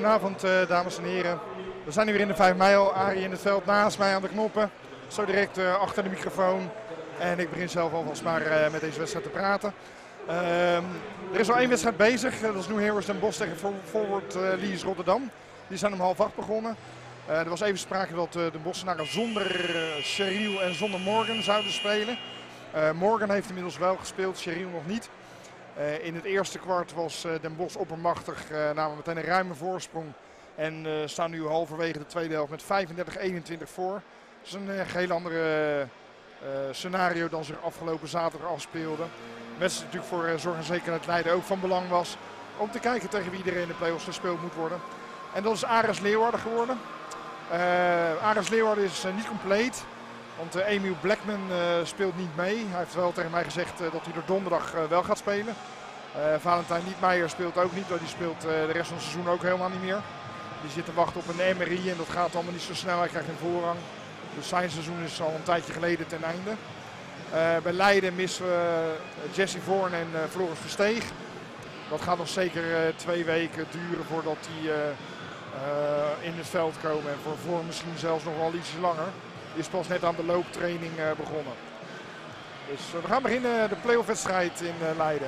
Goedenavond dames en heren. We zijn nu weer in de 5 mijl. Arie in het veld naast mij aan de knoppen. Zo direct achter de microfoon. En ik begin zelf alvast maar met deze wedstrijd te praten. Er is al één wedstrijd bezig. Dat is New Heroes Den Bosch tegen Forward Lees Rotterdam. Die zijn om 7:30 begonnen. Er was even sprake dat de Bossenaren zonder Cheryl en zonder Morgan zouden spelen. Morgan heeft inmiddels wel gespeeld, Cheryl nog niet. In het eerste kwart was Den Bosch oppermachtig, namen meteen een ruime voorsprong. En staan nu halverwege de tweede helft met 35-21 voor. Dat is een geheel andere scenario dan zich afgelopen zaterdag afspeelde. De wedstrijd natuurlijk voor Zorg en Zekerheid Leiden ook van belang was. Om te kijken tegen wie er in de play-offs gespeeld moet worden. En dat is Ares Leeuwarden geworden. Ares Leeuwarden is niet compleet. Want Emiel Blackman speelt niet mee. Hij heeft wel tegen mij gezegd dat hij er donderdag wel gaat spelen. Valentijn Nietmeijer speelt ook niet. Die speelt de rest van het seizoen ook helemaal niet meer. Die zit te wachten op een MRI en dat gaat allemaal niet zo snel. Hij krijgt een voorrang. Dus zijn seizoen is al een tijdje geleden ten einde. Bij Leiden missen we Jesse Voorn en Floris Versteeg. Dat gaat nog zeker 2 weken duren voordat die in het veld komen. En voor Voorn misschien zelfs nog wel iets langer. Die is pas net aan de looptraining begonnen. Dus we gaan beginnen de play-off wedstrijd in Leiden.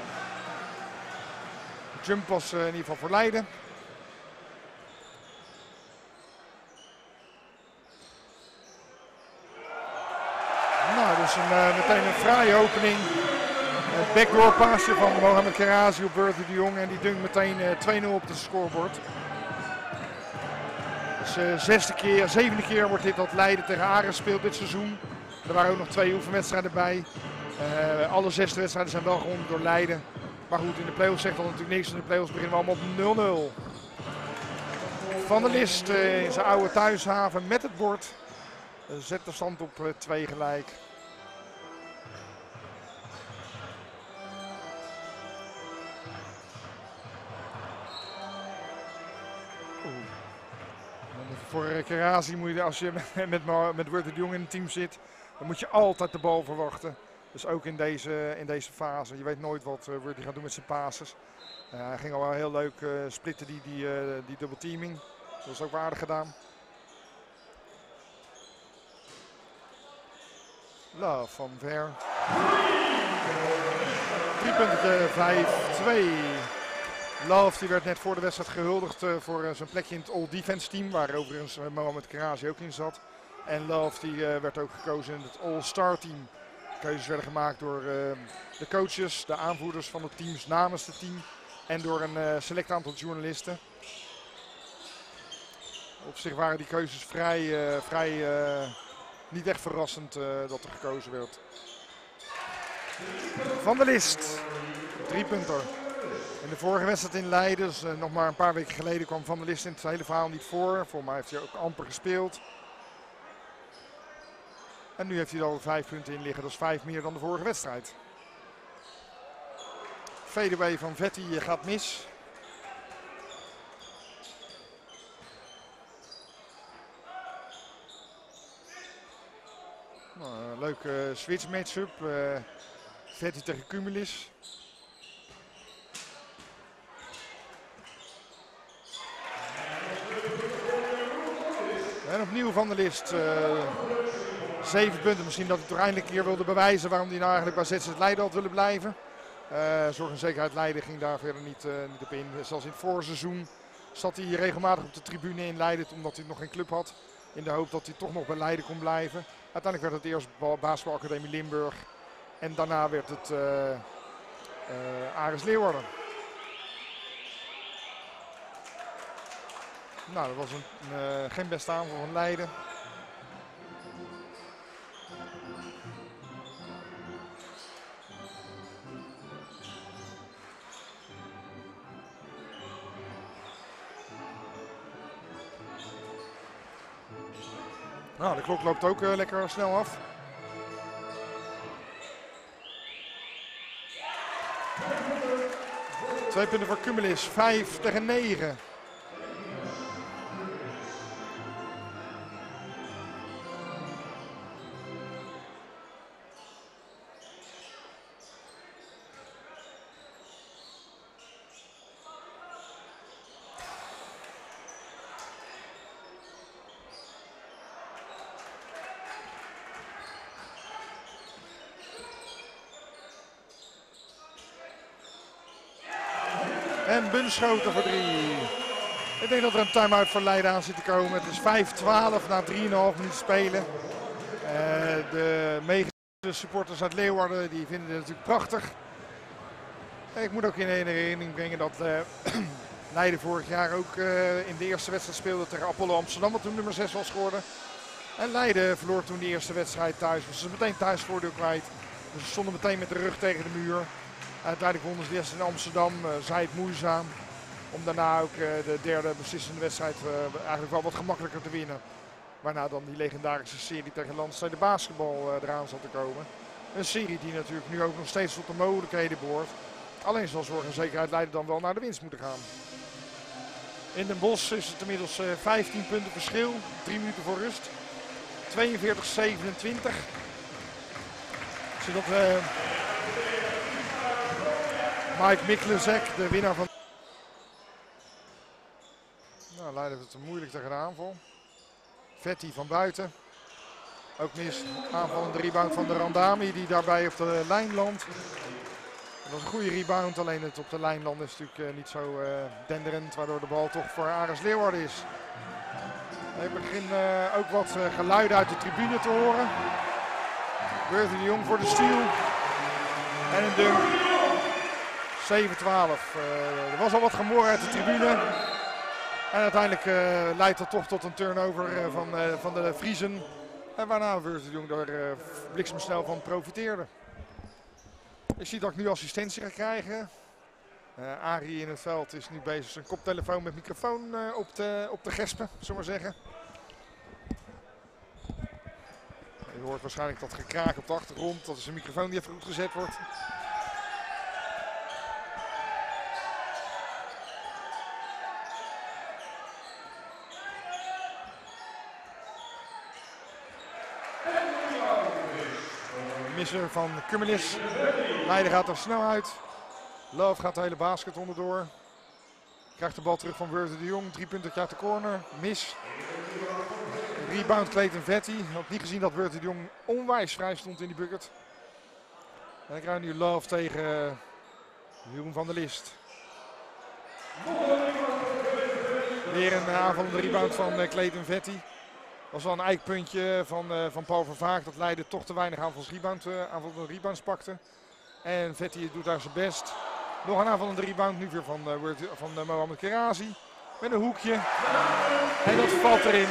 De jump was in ieder geval voor Leiden. Nou, dus meteen een fraaie opening. Het backdoor paasje van Mohamed Karazi op Berthe de Jong. En die dunkt meteen 2-0 op het scorebord. Dus 7e keer wordt dit dat Leiden tegen Ares speelt dit seizoen. Er waren ook nog 2 oefenwedstrijden bij. Alle 6 wedstrijden zijn wel gewonnen door Leiden. Maar goed, in de play-offs zegt dat natuurlijk niks. In de play-offs beginnen we allemaal op 0-0. Van der List in zijn oude thuishaven met het bord. Zet de stand op 2 gelijk. Voor Karazi moet je, als je met Berthe de Jong in het team zit, dan moet je altijd de bal verwachten. Dus ook in deze fase. Je weet nooit wat Berthe gaat doen met zijn passes. Hij ging al wel heel leuk splitten die double teaming. Dat is ook aardig gedaan. Love van Ver. 3 punten, 5-2. Love die werd net voor de wedstrijd gehuldigd voor zijn plekje in het All-Defense team. Waar overigens Mohamed Karazi ook in zat. En Love die werd ook gekozen in het All-Star team. Keuzes werden gemaakt door de coaches, de aanvoerders van de teams namens het team. En door een select aantal journalisten. Op zich waren die keuzes vrij niet echt verrassend dat er gekozen werd. Van der List, 3 punten. In de vorige wedstrijd in Leiden, dus nog maar een paar weken geleden, kwam Van der List in het hele verhaal niet voor. Voor mij heeft hij ook amper gespeeld. En nu heeft hij er al 5 punten in liggen, dat is 5 meer dan de vorige wedstrijd. Fadeaway van Vetti gaat mis. Nou, leuke switch matchup. Vetti tegen Cumulis. En opnieuw Van der List. 7 punten. Misschien dat hij toch eindelijk een keer wilde bewijzen waarom hij nou eigenlijk bij ZZ Leiden had willen blijven. Zorg en Zekerheid Leiden ging daar verder niet op in. Zoals in het voorseizoen zat hij regelmatig op de tribune in Leiden omdat hij nog geen club had. In de hoop dat hij toch nog bij Leiden kon blijven. Uiteindelijk werd het eerst Basketbalacademie Limburg. En daarna werd het Ares Leeuwarden. Nou, dat was geen beste aanval van Leiden. Nou, de klok loopt ook lekker snel af. Twee punten voor Cumulis, 5-9. En Bunschoten voor 3. Ik denk dat er een time-out voor Leiden aan zit te komen. Het is 5-12 na 3,5 minuten spelen. De meegezette supporters uit Leeuwarden die vinden het natuurlijk prachtig. Ik moet ook in herinnering brengen dat Leiden vorig jaar ook in de eerste wedstrijd speelde tegen Apollo Amsterdam, wat toen nummer 6 was geworden. En Leiden verloor toen die eerste wedstrijd thuis. Dus ze meteen thuisvoordeel kwijt. Dus ze stonden meteen met de rug tegen de muur. Uiteindelijk wonnen ze de eerste in Amsterdam, zij het moeizaam. Om daarna ook de derde beslissende wedstrijd eigenlijk wel wat gemakkelijker te winnen. Waarna dan die legendarische serie tegen Landstede Basketbal eraan zat te komen. Een serie die natuurlijk nu ook nog steeds tot de mogelijkheden behoort. Alleen zal zorg en zekerheid Leiden dan wel naar de winst moeten gaan. In Den Bosch is het inmiddels 15 punten verschil. 3 minuten voor rust. 42-27. Zodat Mike Mikkelzek, de winnaar van... Nou, Leiden heeft het moeilijk tegen de aanval. Vetti van buiten. Ook mis aanvallende rebound van de Randami die daarbij op de lijn landt. Dat was een goede rebound, alleen het op de lijn landen is natuurlijk niet zo denderend, waardoor de bal toch voor Ares Leeuwarden is. We beginnen ook wat geluiden uit de tribune te horen. Bertie de Jong voor de steal. En een dunk. 7-12. Er was al wat gemor uit de tribune. En uiteindelijk leidt dat toch tot een turnover van de Friezen. En waarna Bertie de Jong er bliksemsnel van profiteerde. Ik zie dat ik nu assistentie ga krijgen. Arie in het veld is nu bezig zijn koptelefoon met microfoon op te gespen, zullen we maar zeggen. Je hoort waarschijnlijk dat gekraak op de achtergrond. Dat is een microfoon die even goed gezet wordt. Misser van Cumulus. Leiden gaat er snel uit. Love gaat de hele basket onderdoor. Krijgt de bal terug van Bertie de Jong. 3 punten uit de corner. Mis. Rebound Clayton Vetti. Ik had niet gezien dat Bertie de Jong onwijs vrij stond in die bucket. En dan krijgen we nu Love tegen Jeroen van der List. Weer een aanvallende rebound van Clayton Vetti. Dat was wel een eikpuntje van Paul van Vaak. Dat Leiden toch te weinig aanvallende rebounds pakte. En Vetti doet daar zijn best. Nog een aanvallende rebound nu weer van Mohamed Kerazi. Met een hoekje. En dat valt erin.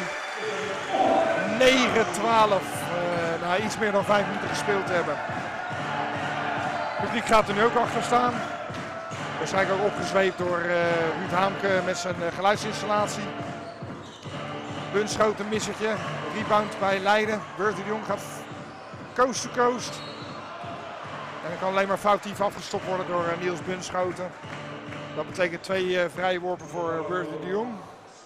9-12. Na iets meer dan 5 minuten gespeeld hebben. Het publiek gaat er nu ook achter staan. Waarschijnlijk ook opgezweept door Ruud Haamke met zijn geluidsinstallatie. Bunschoten, missertje. Rebound bij Leiden. Bertie de Jong gaat coast to coast. En dan kan alleen maar foutief afgestopt worden door Niels Bunschoten. Dat betekent 2 vrije worpen voor Bertie de Jong.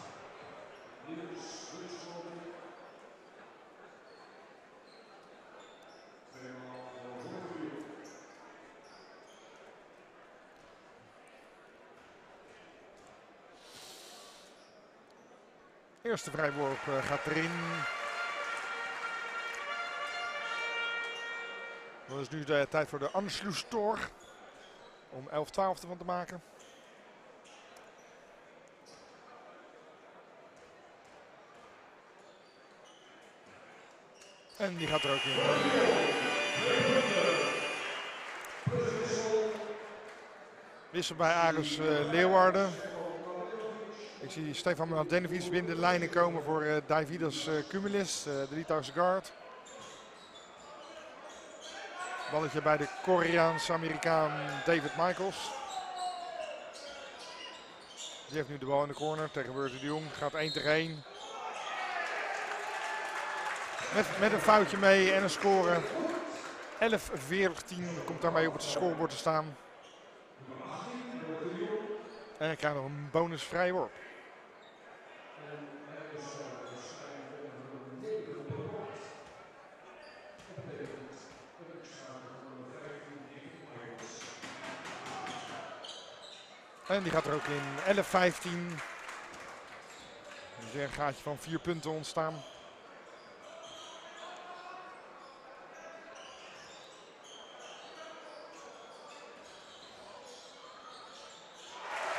Eerste vrijworp gaat erin. Dat is nu de tijd voor de Anschlusstor. Om 11-12 ervan te maken. En die gaat er ook in. Wissel bij Ares Leeuwarden. Ik zie Stefan Mladenovic in de lijnen komen voor Davidas Cumulus, de Litouwse guard. Balletje bij de Koreaans-Amerikaan David Michaels. Die heeft nu de bal in de corner tegen Bertie de Jong. Gaat 1 tegen 1. Met een foutje mee en een score. 11-14 komt daarmee op het scorebord te staan. En hij krijgt nog een bonus vrijworp. En die gaat er ook in. 11-15. Dus weer een gaatje van 4 punten ontstaan.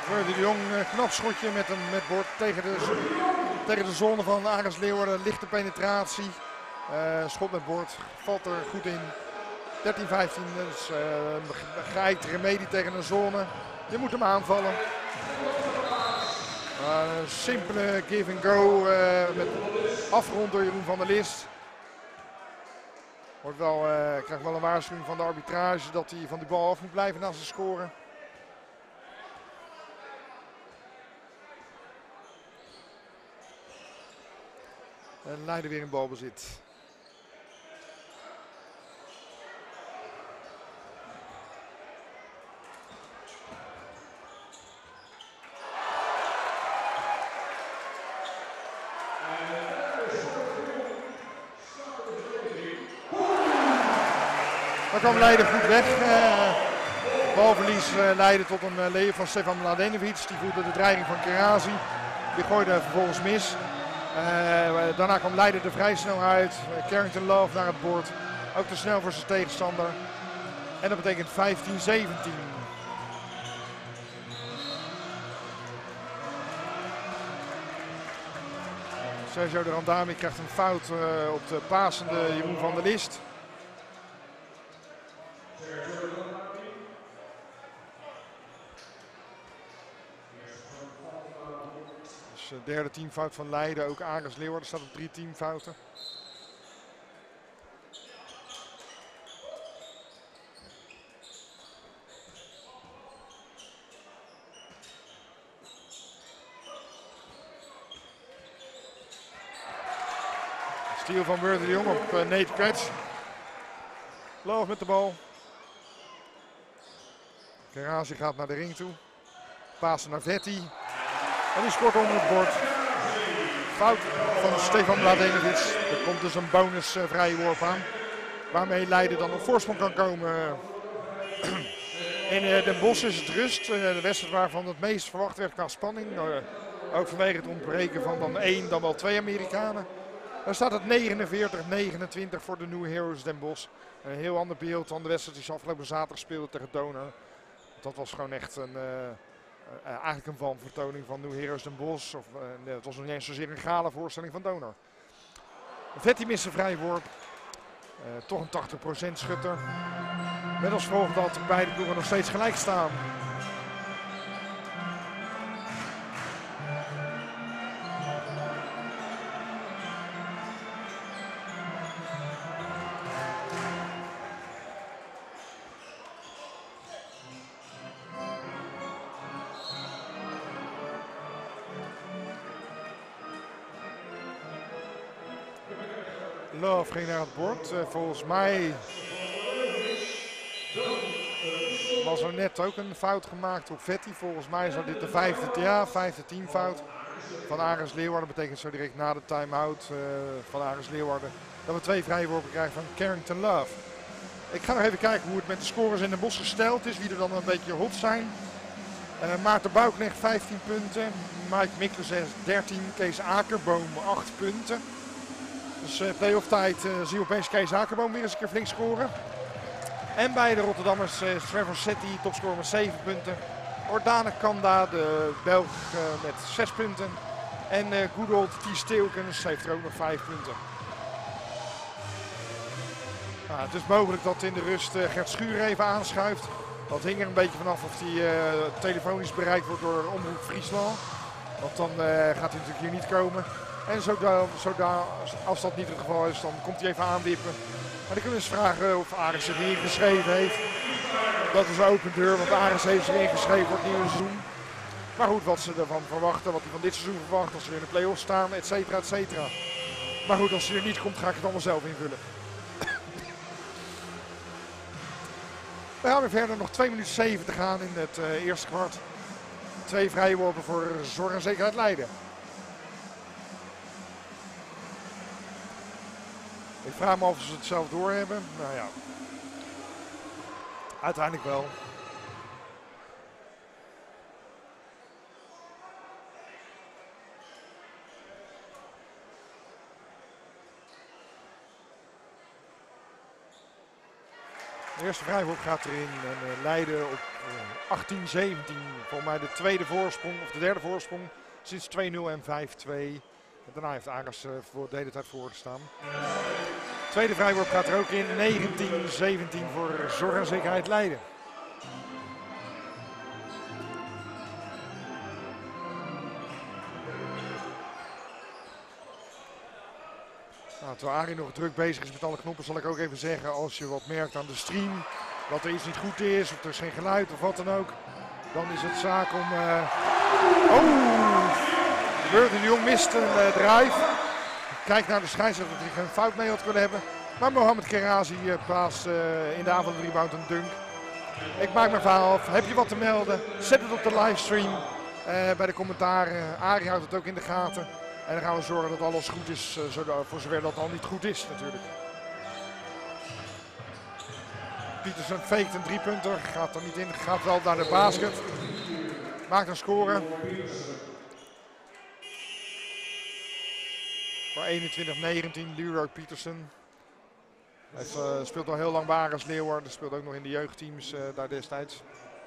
Murder de Jong, knap schotje met bord tegen de zone van Aris Leeuwarden. Lichte penetratie. Schot met bord. Valt er goed in. 13-15. Dus geëikte remedie tegen een zone. Je moet hem aanvallen. Een simpele give and go met afgerond door Jeroen van der List. Krijgt wel een waarschuwing van de arbitrage dat hij van die bal af moet blijven na zijn scoren. En Leiden weer in balbezit. Dan kwam Leiden goed weg. Balverlies leidde tot een leeuw van Stefan Mladenovic. Die voelde de dreiging van Kerazi. Die gooide vervolgens mis. Daarna kwam Leiden er vrij snel uit. Carrington Love naar het bord. Ook te snel voor zijn tegenstander. En dat betekent 15-17. Sergio de Randami krijgt een fout op de pasende Jeroen van der List. Dus derde teamfout van Leiden. Ook Aris Leeuwarden staat op 3 teamfouten. Steal van Murder de Jong op Nate Kretsch. Love met de bal. Kerazi gaat naar de ring toe. Pasen naar Vetti. En die scoort onder het bord. Fout van Stefan Mladenovic. Er komt dus een bonus vrije worp aan. Waarmee Leiden dan op voorsprong kan komen. In Den Bosch is het rust. De wedstrijd waarvan het meest verwacht werd qua spanning. Ook vanwege het ontbreken van dan 1, dan wel 2 Amerikanen. Dan staat het 49-29 voor de New Heroes Den Bosch. Een heel ander beeld dan de wedstrijd die ze afgelopen zaterdag speelden tegen Donor. Dat was gewoon echt eigenlijk een wanvertoning van New Heroes Den Bosch. Het was nog niet eens zozeer een gala voorstelling van Donor. Vetti mist een vrije worp. Toch een 80% schutter. Met als gevolg dat beide ploegen nog steeds gelijk staan. Love ging naar het bord. Volgens mij was er net ook een fout gemaakt op Vetti. Volgens mij is dit de vijfde teamfout van Aris Leeuwarden. Dat betekent zo direct na de time-out van Aris Leeuwarden dat we 2 vrije worpen krijgen van Carrington Love. Ik ga nog even kijken hoe het met de scores in Den Bosch gesteld is. Wie er dan een beetje hot zijn. Maarten Bouwknecht 15 punten. Mike Mikkelsen 13. Kees Akerboom 8 punten. Dus play-off tijd zien we opeens Kees Akerboom weer eens een keer flink scoren. En bij de Rotterdammers Trevor Setti, topscorer met 7 punten. Ordane Kanda, de Belg met 6 punten. En good old Ties Steelkens heeft er ook nog 5 punten. Het is mogelijk dat in de rust Gert Schuur even aanschuift. Dat hing er een beetje vanaf of hij telefonisch bereikt wordt door Omroep Friesland. Want dan gaat hij natuurlijk hier niet komen. En als dat niet het geval is, dan komt hij even aanwippen. Maar dan kunnen we eens vragen of Aris zich ingeschreven heeft. Dat is een open deur, want Aris heeft zich ingeschreven voor het nieuwe seizoen. Maar goed, wat ze ervan verwachten, wat hij van dit seizoen verwacht, als ze weer in de play-offs staan, et cetera, et cetera. Maar goed, als hij er niet komt, ga ik het allemaal zelf invullen. We gaan weer verder, nog 2 minuten 7 te gaan in het eerste kwart. 2 vrije worpen voor Zorg en Zekerheid Leiden. Ik vraag me af of ze het zelf doorhebben. Nou ja, uiteindelijk wel. De eerste vrijworp gaat erin en Leiden op 18-17. Volgens mij de tweede voorsprong, of de derde voorsprong sinds 2-0 en 5-2. En daarna heeft Ares voor de hele tijd voorgestaan. Tweede vrijworp gaat er ook in, 19-17 voor Zorg en Zekerheid Leiden. Nou, terwijl Arie nog druk bezig is met alle knoppen, zal ik ook even zeggen, als je wat merkt aan de stream, dat er iets niet goed is, of er is geen geluid of wat dan ook, dan is het zaak om... Beurt de Jong mist een drive. Kijk naar de scheidsrechter dat hij geen fout mee had kunnen hebben. Maar Mohamed Kerazi plaatst in de avond rebound een dunk. Ik maak mijn verhaal af. Heb je wat te melden? Zet het op de livestream bij de commentaren. Arie houdt het ook in de gaten. En dan gaan we zorgen dat alles goed is, voor zover dat al niet goed is natuurlijk. Pietersen faked een driepunter, gaat er niet in, gaat wel naar de basket. Maakt een score. Voor 21-19, Leroy Pietersen. Hij speelt al heel lang bij Ares Leeuwarden, speelt ook nog in de jeugdteams daar destijds.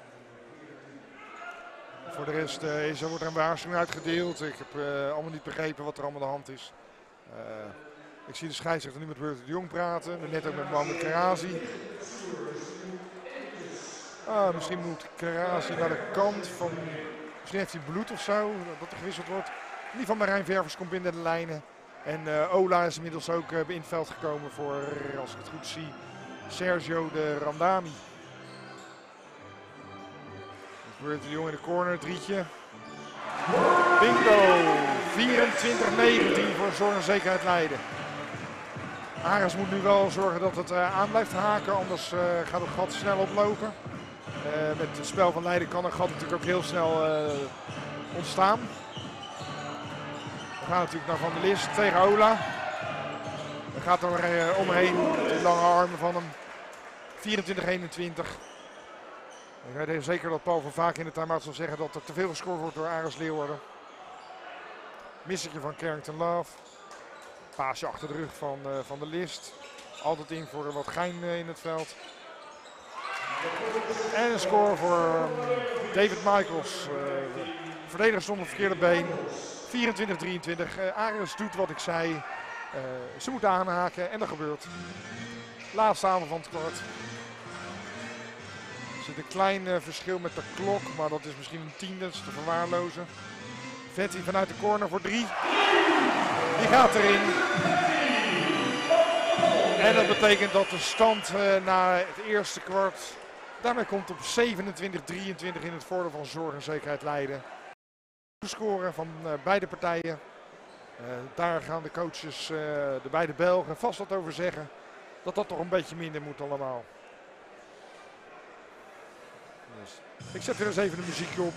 Voor de rest wordt er een waarschuwing uitgedeeld. Ik heb allemaal niet begrepen wat er allemaal aan de hand is. Ik zie de scheidsrechter nu met Beurt de Jong praten, net ook met Mohamed Kerazi. Misschien moet Kerazi naar de kant van... Misschien heeft hij bloed of zo, dat er gewisseld wordt. In ieder geval Marijn Ververs komt binnen de lijnen. En Ola is inmiddels ook in het veld gekomen voor, als ik het goed zie, Sergio de Randami. Beurt de Jong in de corner, drietje. Bingo! 24-19 voor Zorg en Zekerheid Leiden. Ares moet nu wel zorgen dat het aan blijft haken, anders gaat het gat snel oplopen. Met het spel van Leiden kan een gat natuurlijk ook heel snel ontstaan. We gaan natuurlijk naar Van der List tegen Ola. Er gaat er omheen, de lange armen van hem. 24-21. Ik weet zeker dat Paul van Vaak in de time-out zal zeggen dat er te veel gescoord wordt door Ares Leeuwarden. Missetje van Carrington Love. Paasje achter de rug van Van der List. Altijd in voor wat gein in het veld. En een score voor David Michaels. Verdediger stond op het verkeerde been. 24-23. Ares doet wat ik zei. Ze moeten aanhaken en dat gebeurt. Laatste avond van het kwart. Er zit een klein verschil met de klok, maar dat is misschien een tiende, dat is te verwaarlozen. Vetti vanuit de corner voor 3. Die gaat erin. En dat betekent dat de stand na het eerste kwart daarmee komt op 27-23 in het voordeel van Zorg en Zekerheid Leiden. De score van beide partijen. Daar gaan de coaches, de beide Belgen, vast wat over zeggen. Dat dat toch een beetje minder moet allemaal. Dus ik zet weer eens even de muziekje op.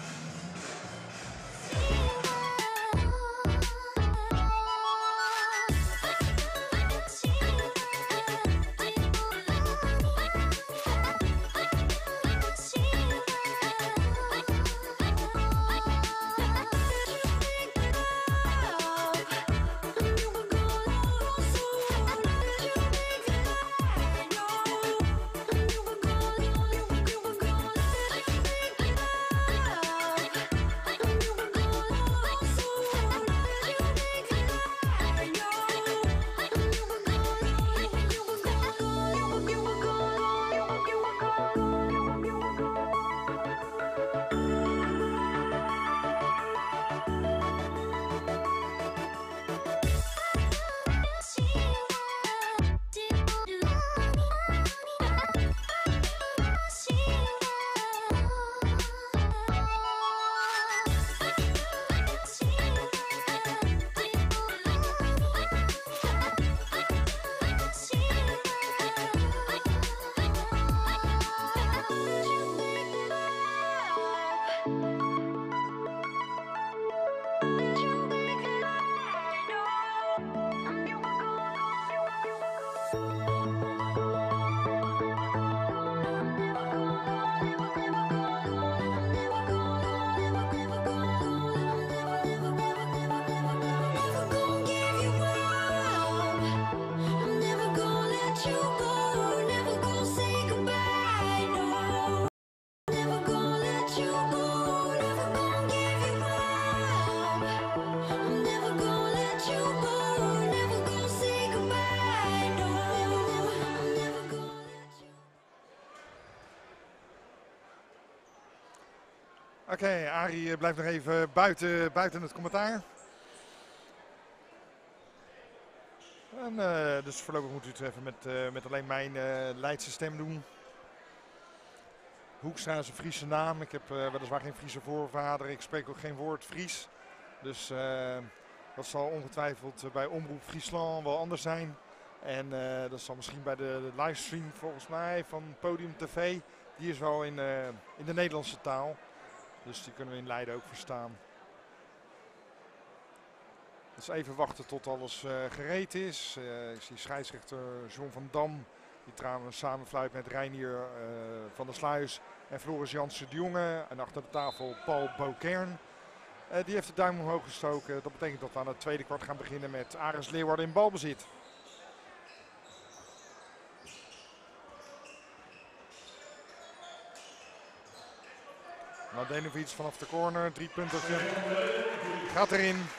Oké, Arie blijft nog even buiten het commentaar. En, dus voorlopig moet u het even met alleen mijn Leidse stem doen. Hoekstra is een Friese naam. Ik heb weliswaar geen Friese voorvader. Ik spreek ook geen woord Fries. Dus dat zal ongetwijfeld bij Omroep Friesland wel anders zijn. En dat zal misschien bij de livestream volgens mij van Podium TV. Die is wel in de Nederlandse taal. Dus die kunnen we in Leiden ook verstaan. Dus even wachten tot alles gereed is. Ik zie scheidsrechter John van Dam. Die trouwens samenfluit met Reinier van der Sluis en Floris Jansen de Jonge. En achter de tafel Paul Bokern. Die heeft de duim omhoog gestoken. Dat betekent dat we aan het tweede kwart gaan beginnen met Aris Leeuwarden in balbezit. Mladenovic vanaf de corner, 3 punten. Gaat erin.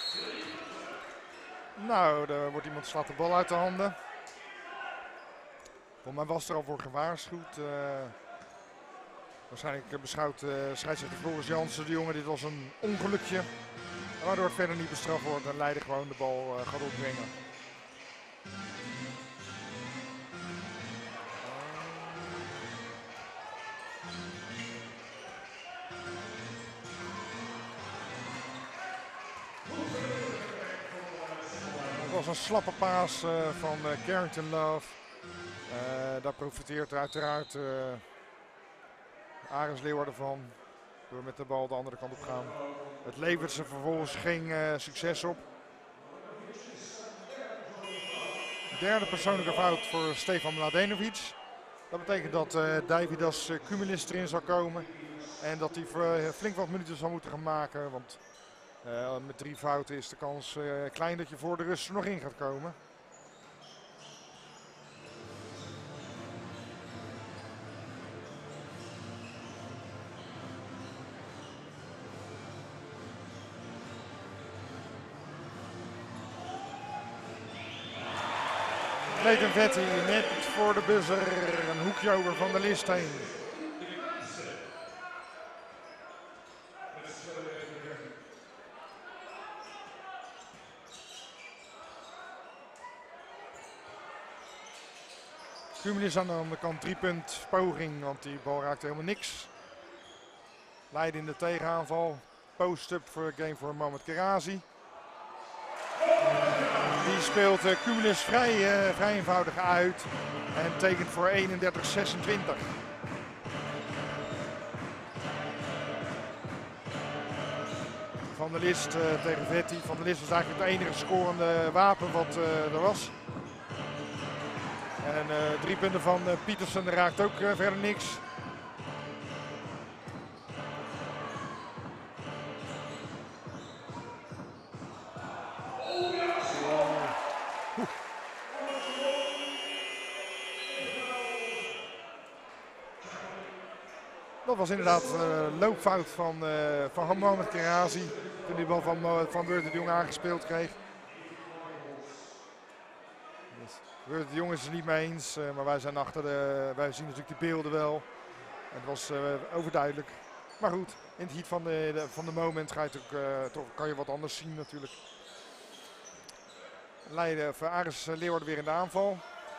Nou, er wordt iemand slaat de bal uit de handen. Volgens mij was er al voor gewaarschuwd. Waarschijnlijk beschouwt scheidsrechter Floris Jansen de Jonge dit als een ongelukje. Waardoor het verder niet bestraft wordt en Leiden gewoon de bal gaat opbrengen. Het was een slappe paas van Carrington Love. Daar profiteert uiteraard Aris Leeuwarden van. Door met de bal de andere kant op gaan. Het levert ze vervolgens geen succes op. Derde persoonlijke fout voor Stefan Mladenovic. Dat betekent dat Davidas Cumulis erin zal komen. En dat hij flink wat minuten zal moeten gaan maken. Want met 3 fouten is de kans klein dat je voor de rust er nog in gaat komen. Nathan Vetti net voor de buzzer, een hoekje over Van der List heen. Cumulis aan de andere kant 3-punt poging, want die bal raakt helemaal niks. Leiden in de tegenaanval. Post-up voor game voor Mohamed Kerazi. Die speelt Cumulis vrij eenvoudig uit en tekent voor 31-26. Van der List tegen Vetti. Van der List was eigenlijk het enige scorende wapen wat er was. En 3 punten van Pietersen raakt ook verder niks. Dat was inderdaad loopfout van Mohamed Kerazi. Toen die bal van Wurt de Jong aangespeeld kreeg. Wurt de Jong is het er niet mee eens, maar wij zien natuurlijk de beelden wel. Het was overduidelijk. Maar goed, in het heat van de moment ga je toch kan je wat anders zien natuurlijk. Leiden voor Aris Leeuwarden weer in de aanval.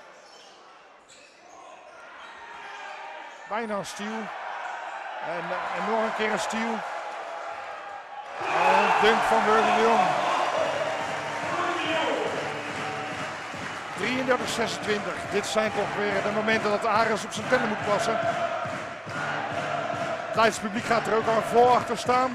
Bijna een steal. En nog een keer een steal. En dunk van Wurt de Jong. 33-26. Dit zijn toch weer de momenten dat Aris op zijn tellen moet passen. Het Leidse publiek gaat er ook al vol achter staan.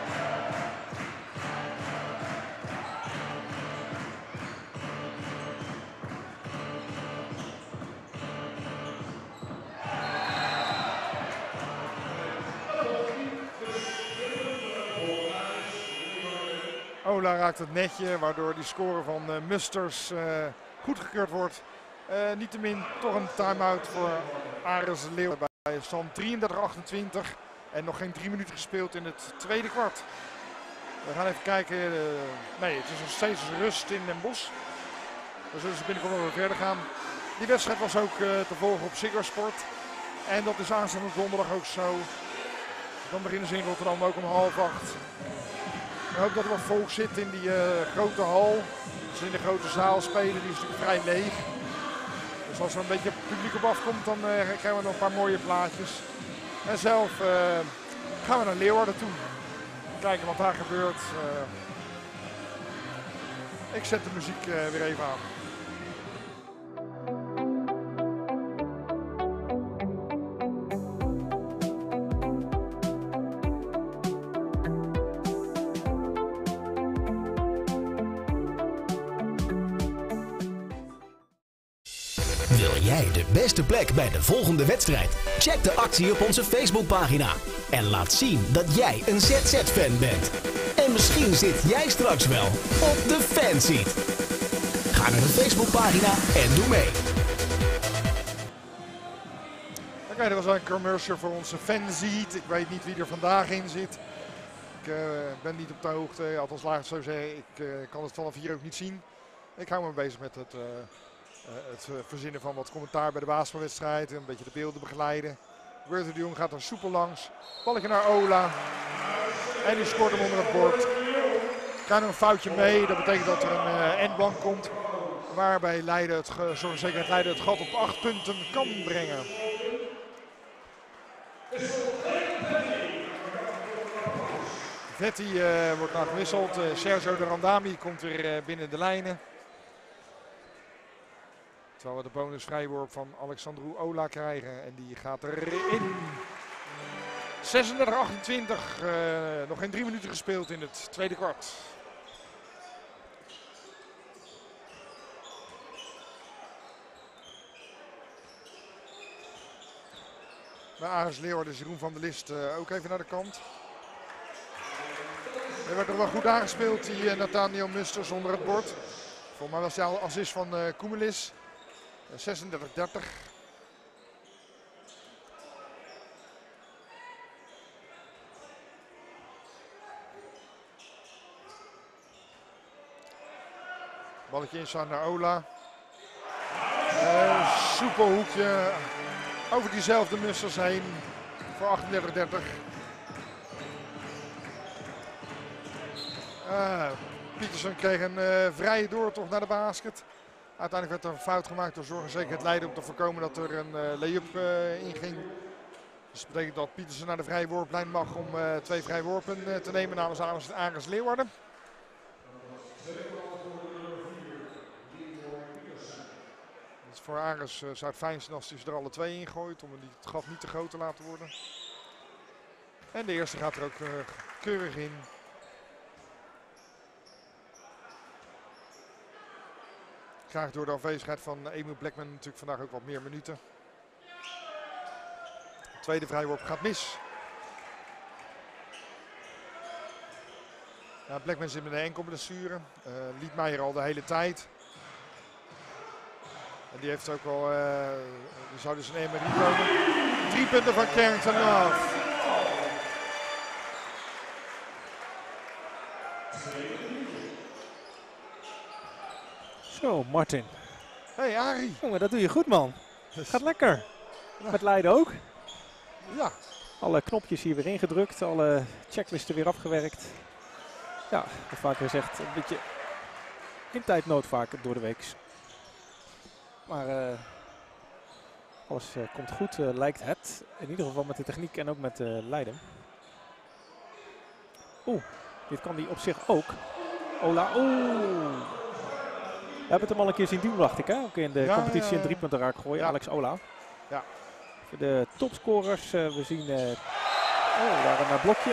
Ola raakt het netje, waardoor die score van Musters goedgekeurd wordt. Niettemin toch een time-out voor Aris Leeuwarden bij stand 33-28. En nog geen 3 minuten gespeeld in het tweede kwart. We gaan even kijken. Nee, het is nog steeds rust in Den Bosch. We zullen ze binnenkort nog weer verder gaan. Die wedstrijd was ook te volgen op Ziggo Sport. En dat is aanstaande donderdag ook zo. Dan beginnen ze in Rotterdam ook om 7:30. Ik hoop dat er wat volk zit in die grote hal. Als ze in de grote zaal spelen, die is natuurlijk vrij leeg. Dus als er een beetje publiek op afkomt, dan krijgen we nog een paar mooie plaatjes. En zelf gaan we naar Leeuwarden toe. Kijken wat daar gebeurt. Ik zet de muziek weer even aan. Wil jij de beste plek bij de volgende wedstrijd? Check de actie op onze Facebookpagina. En laat zien dat jij een ZZ-fan bent. En misschien zit jij straks wel op de fanseat. Ga naar de Facebookpagina en doe mee. Oké, dat was een commercial voor onze fanseat. Ik weet niet wie er vandaag in zit. Ik ben niet op de hoogte. Althans, laat ik het zo zeggen. Ik kan het vanaf hier ook niet zien. Ik hou me bezig met het verzinnen van wat commentaar bij de basketbalwedstrijd. Een beetje de beelden begeleiden. Bertha de Jong gaat er soepel langs. Balletje naar Ola. En die scoort hem onder het bord. Krijgt nog een foutje mee. Dat betekent dat er een endblank komt. Waarbij Leiden zorgzekerheid Leiden het gat op 8 punten kan brengen. Vetti wordt nou gewisseld. Sergio de Randami komt weer binnen de lijnen. Terwijl we de bonusvrijworp van Alexandru Ola krijgen. En die gaat erin. 36-28. Nog geen 3 minuten gespeeld in het tweede kwart. Bij Aris Leeuwarden is Jeroen van der List ook even naar de kant. Er werd nog wel goed aangespeeld, die Nathaniel Musters onder het bord. Volgens mij was hij al assist van Koemelis. 36-30. Balletje instaan naar Ola. Soepel hoekje over diezelfde Musters heen voor 38-30. Pietersen kreeg een vrije doortocht naar de basket. Uiteindelijk werd er een fout gemaakt door zorgzekerheid Leiden om te voorkomen dat er een lay-up inging. Dus dat betekent dat Pietersen naar de vrije worplijn mag om 2 vrije worpen te nemen namens Aris Leeuwarden. Dus voor Aris zou het fijn zijn als hij ze er alle 2 in gooit om het gat niet te groot te laten worden. En de eerste gaat er ook keurig in. Graag door de afwezigheid van Emil Blackman natuurlijk vandaag ook wat meer minuten. De tweede vrijworp gaat mis. Ja, Blackman zit met een enkelblessure. Liedmeijer al de hele tijd. En die heeft ook al, die zou dus een MRI komen. 3 punten van Carrington Love. Zo, Martin. Hey, Arie. Jongen, dat doe je goed, man. Gaat lekker. Ja. Met Leiden ook. Ja. Alle knopjes hier weer ingedrukt. Alle checklisten weer afgewerkt. Ja, wat vaker gezegd, een beetje in tijdnood vaak door de week. Maar alles komt goed, lijkt het. In ieder geval met de techniek en ook met Leiden. Oeh, dit kan die op zich ook. Ola, oeh. We hebben het hem al een keer zien doen, dacht ik, hè? Ook in de competitie in 3-punten raak gooien, ja. Alex Ola. Ja. Voor de topscorers, we zien daar een blokje.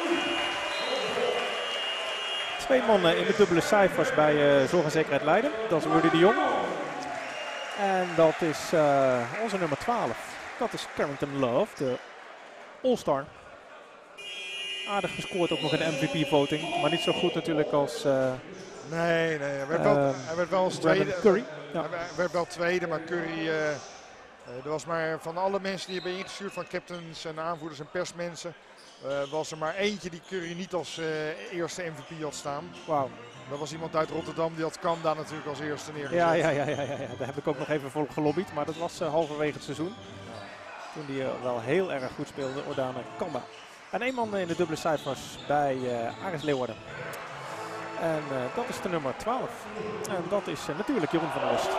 2 mannen in de dubbele cijfers bij Zorg en Zekerheid Leiden. Dat is Rudy de Jong. En dat is onze nummer 12. Dat is Carrington Love, de All-Star. Aardig gescoord ook nog in de MVP-voting, maar niet zo goed natuurlijk als... Nee, hij werd wel als tweede. Curry. Ja. Hij werd wel tweede, maar Curry, er was maar van alle mensen die hebben ingestuurd, van captains en aanvoerders en persmensen, was er maar eentje die Curry niet als eerste MVP had staan. Wauw. Dat was iemand uit Rotterdam, die had Kanda natuurlijk als eerste neergezet. Ja. Daar heb ik ook nog even voor gelobbyd, maar dat was halverwege het seizoen. Toen die wel heel erg goed speelde, Ordana Kanda. En 1 man in de dubbele cijfers bij Aris Leeuwarden. En dat is de nummer 12. En dat is natuurlijk Jeroen van der Lust.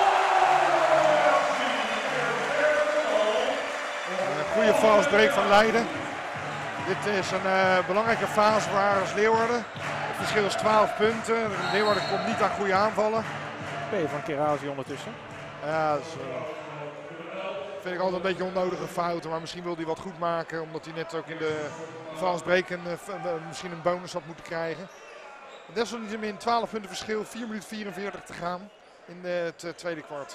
Een goede fast break van Leiden. Dit is een belangrijke fase voor Aris Leeuwarden. Het verschil is 12 punten. Leeuwarden komt niet aan goede aanvallen. B van Kerazi ondertussen. Ja, dat is, vind ik altijd een beetje onnodige fouten. Maar misschien wil hij wat goed maken. Omdat hij net ook in de fast break misschien een bonus had moeten krijgen. Desalniettemin 12 punten verschil. 4 minuten 44 te gaan in het tweede kwart.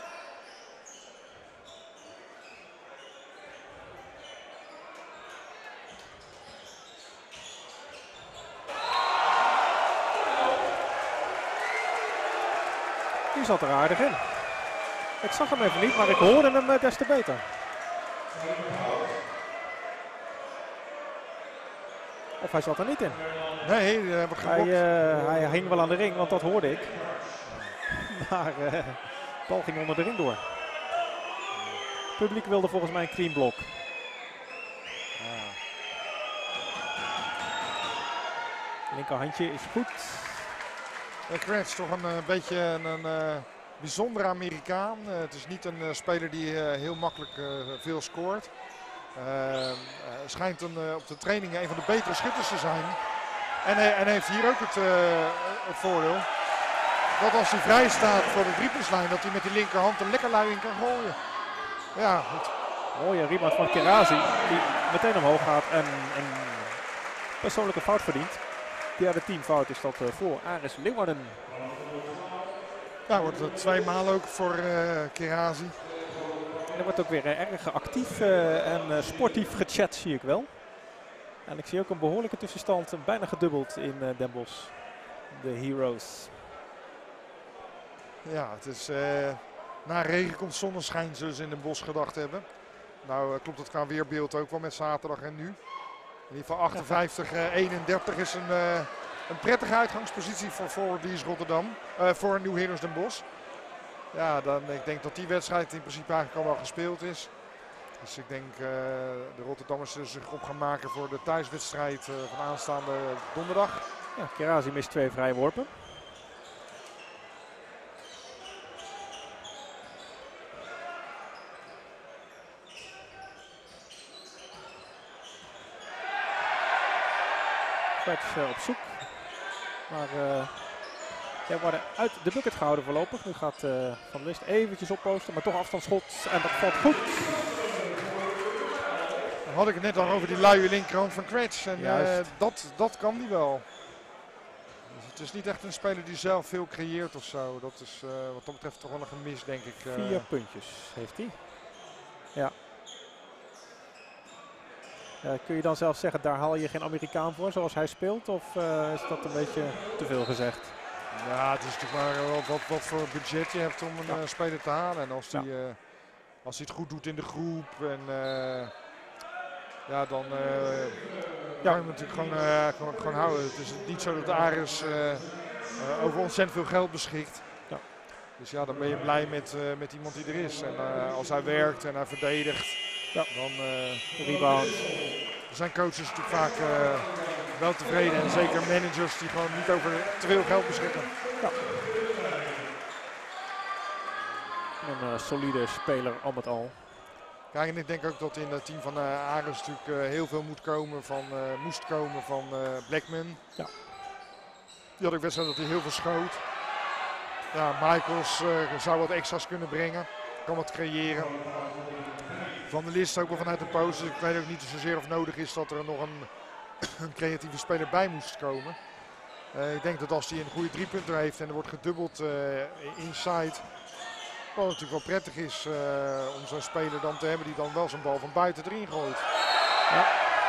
Die zat er aardig in. Ik zag hem even niet, maar ik hoorde hem des te beter. Of hij zat er niet in. Nee, dat heb ik gehoord. Hij hing wel aan de ring, want dat hoorde ik. Maar de bal ging onder de ring door. Het publiek wilde volgens mij een clean blok. Linkerhandje is goed. Kretsch toch een beetje een bijzondere Amerikaan. Het is niet een speler die heel makkelijk veel scoort. Schijnt op de trainingen een van de betere schutters te zijn. En heeft hier ook het voordeel dat als hij vrij staat voor de driepuntslijn, dat hij met die linkerhand een lekker lui in kan gooien. Ja, goed. Mooie rebound van Kerazi die meteen omhoog gaat en een persoonlijke fout verdient. Derde teamfout is dat voor Aris Leeuwarden. Ja, wordt het 2 maal ook voor Kerazi. Er wordt ook weer erg actief en sportief gechat, zie ik wel. En ik zie ook een behoorlijke tussenstand, bijna gedubbeld in Den Bosch. De Heroes. Ja, het is na regen komt zonneschijn, zullen ze in Den Bosch gedacht hebben. Nou klopt het qua weerbeeld ook wel met zaterdag en nu. In ieder geval 58-31 is een prettige uitgangspositie voor Forward Leeds Rotterdam. Voor New Heroes Den Bosch. Ja, ik denk dat die wedstrijd in principe eigenlijk al wel gespeeld is. Dus ik denk de Rotterdammers zich op gaan maken voor de thuiswedstrijd van aanstaande donderdag. Ja, Kerazi mist 2 vrije worpen. Op zoek. Maar zij worden uit de bucket gehouden voorlopig. Nu gaat Van List eventjes opposten, maar toch afstandsschot. En dat valt goed. Dan had ik het net al over die luie linkerhand van Kretsch. En dat kan die wel. Dus het is niet echt een speler die zelf veel creëert of zo. Dat is wat dat betreft toch wel een gemis, denk ik. 4 puntjes heeft hij. Ja. Kun je dan zelf zeggen, daar haal je geen Amerikaan voor zoals hij speelt? Of is dat een beetje te veel gezegd? Ja, het is natuurlijk maar wat voor budget je hebt om een speler te halen. En als hij het goed doet in de groep, en, dan kan je hem natuurlijk gewoon houden. Het is niet zo dat Aris over ontzettend veel geld beschikt. Ja. Dus ja, dan ben je blij met iemand die er is. En als hij werkt en hij verdedigt, dan rebound. Zijn coaches natuurlijk vaak wel tevreden. En zeker managers die gewoon niet over te veel geld beschikken. Ja. Een solide speler al met al. Kijk, en ik denk ook dat in het team van Aris natuurlijk heel veel moest komen van Blackman. Ja. Die had ook wedstrijd dat hij heel veel schoot. Ja, Michaels zou wat extra's kunnen brengen. Kan wat creëren. Van der List ook wel vanuit de post. Dus ik weet ook niet zozeer of nodig is dat er nog een creatieve speler bij moest komen. Ik denk dat als hij een goede driepunter heeft en er wordt gedubbeld inside. Wat natuurlijk wel prettig is om zo'n speler dan te hebben die dan wel zijn bal van buiten erin gooit. Ja.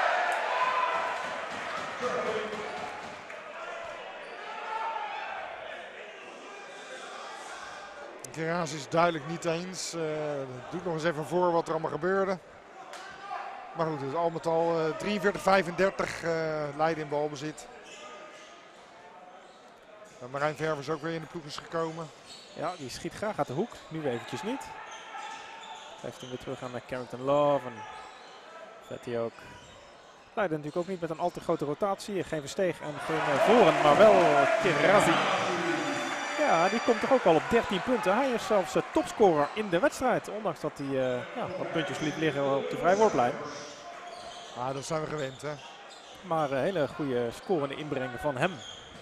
Kerazi is duidelijk niet eens. Doet nog eens even voor wat er allemaal gebeurde. Maar goed, het is al met al 43-35 Leiden in balbezit. Marijn Verver is ook weer in de ploeg is gekomen. Ja, die schiet graag uit de hoek. Nu eventjes niet. Geeft hem weer terug aan Carrington Love. En Vetti ook. Leiden natuurlijk ook niet met een al te grote rotatie. Geen Versteeg en geen Voren, maar wel Kirazi. Ja, die komt toch ook al op 13 punten. Hij is zelfs topscorer in de wedstrijd. Ondanks dat hij wat puntjes liet liggen op de vrijworplijn. Ah, dat zijn we gewend, hè. Maar hele goede scorende inbrengen van hem.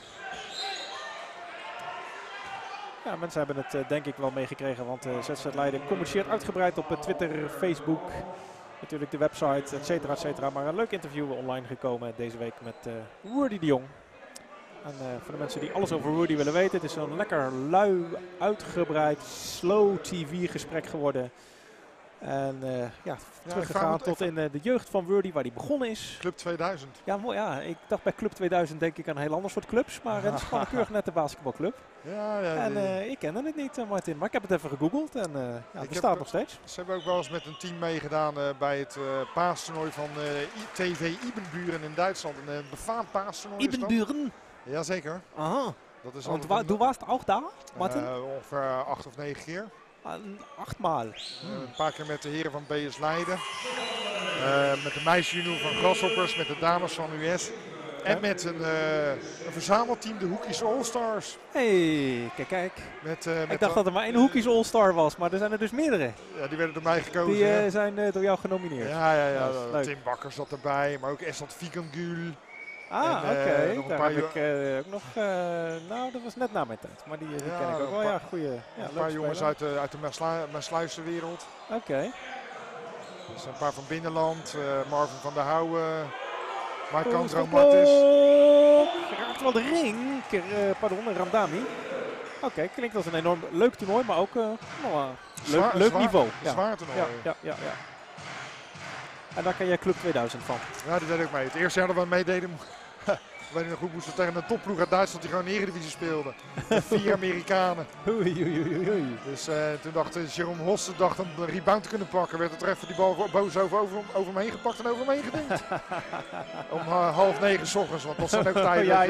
Ja, mensen hebben het denk ik wel meegekregen, want ZZ Leiden communiceert uitgebreid op Twitter, Facebook, natuurlijk de website, et cetera, maar een leuk interview online gekomen deze week met Rudy de Jong. En voor de mensen die alles over Rudy willen weten, het is een lekker lui, uitgebreid, slow TV gesprek geworden. En teruggegaan tot in de jeugd van Rudy, waar hij begonnen is. Club 2000. Ja, mooi, ja, ik dacht bij Club 2000 denk ik aan een heel ander soort clubs, maar het is gewoon een keurig nette basketbalclub. Ja, En ik kende het niet, Martin, maar ik heb het even gegoogeld en het bestaat nog steeds. Ze hebben ook wel eens met een team meegedaan bij het paastoernooi van TV Ibenburen in Duitsland. Een befaamd paastoernooi. Ibenburen? Jazeker. Aha. Dat is Und du warst auch da, Martin? Ongeveer 8 of 9 keer. 8 maal. Een paar keer met de heren van BS Leiden. Met de meisjesjunior van Grasshoppers, met de dames van US. En met een verzamelteam, de Hoekies All-Stars. Hey, kijk. Met Ik dacht dat er maar één Hoekies All-Star was, maar er zijn er dus meerdere. Ja, die werden door mij gekozen. Die zijn door jou genomineerd. Ja. Leuk. Tim Bakker zat erbij, maar ook Esland Vigangul. Oké. nog een Daar paar heb ik ook nog... nou, dat was net na mijn tijd. Maar die ken ik ook wel. Ja, goeie. Ja, een paar jongens uit de Maasluizenwereld. Oké. Dus een paar van Binnenland. Marvin van der Houwen. Mike Andro Mattis. Raakt wel de ring. Pardon, Ramdami. Oké, klinkt als een enorm leuk toernooi, maar ook leuk niveau. Zwaar toernooi. Ja. En daar ken jij Club 2000 van? Ja, die deed ik mee. Het eerste jaar dat we meededen, weet ik nog goed, moesten we tegen een topploeg uit Duitsland die gewoon Eredivisie speelde. 4 Amerikanen. Oei. Dus toen dacht Jerome Hosse een rebound te kunnen pakken. Werd het er even die bal boos over me heen gepakt en over me heen gedumpt. Om 8:30 's ochtends, want dat zijn ook tijden. Ja.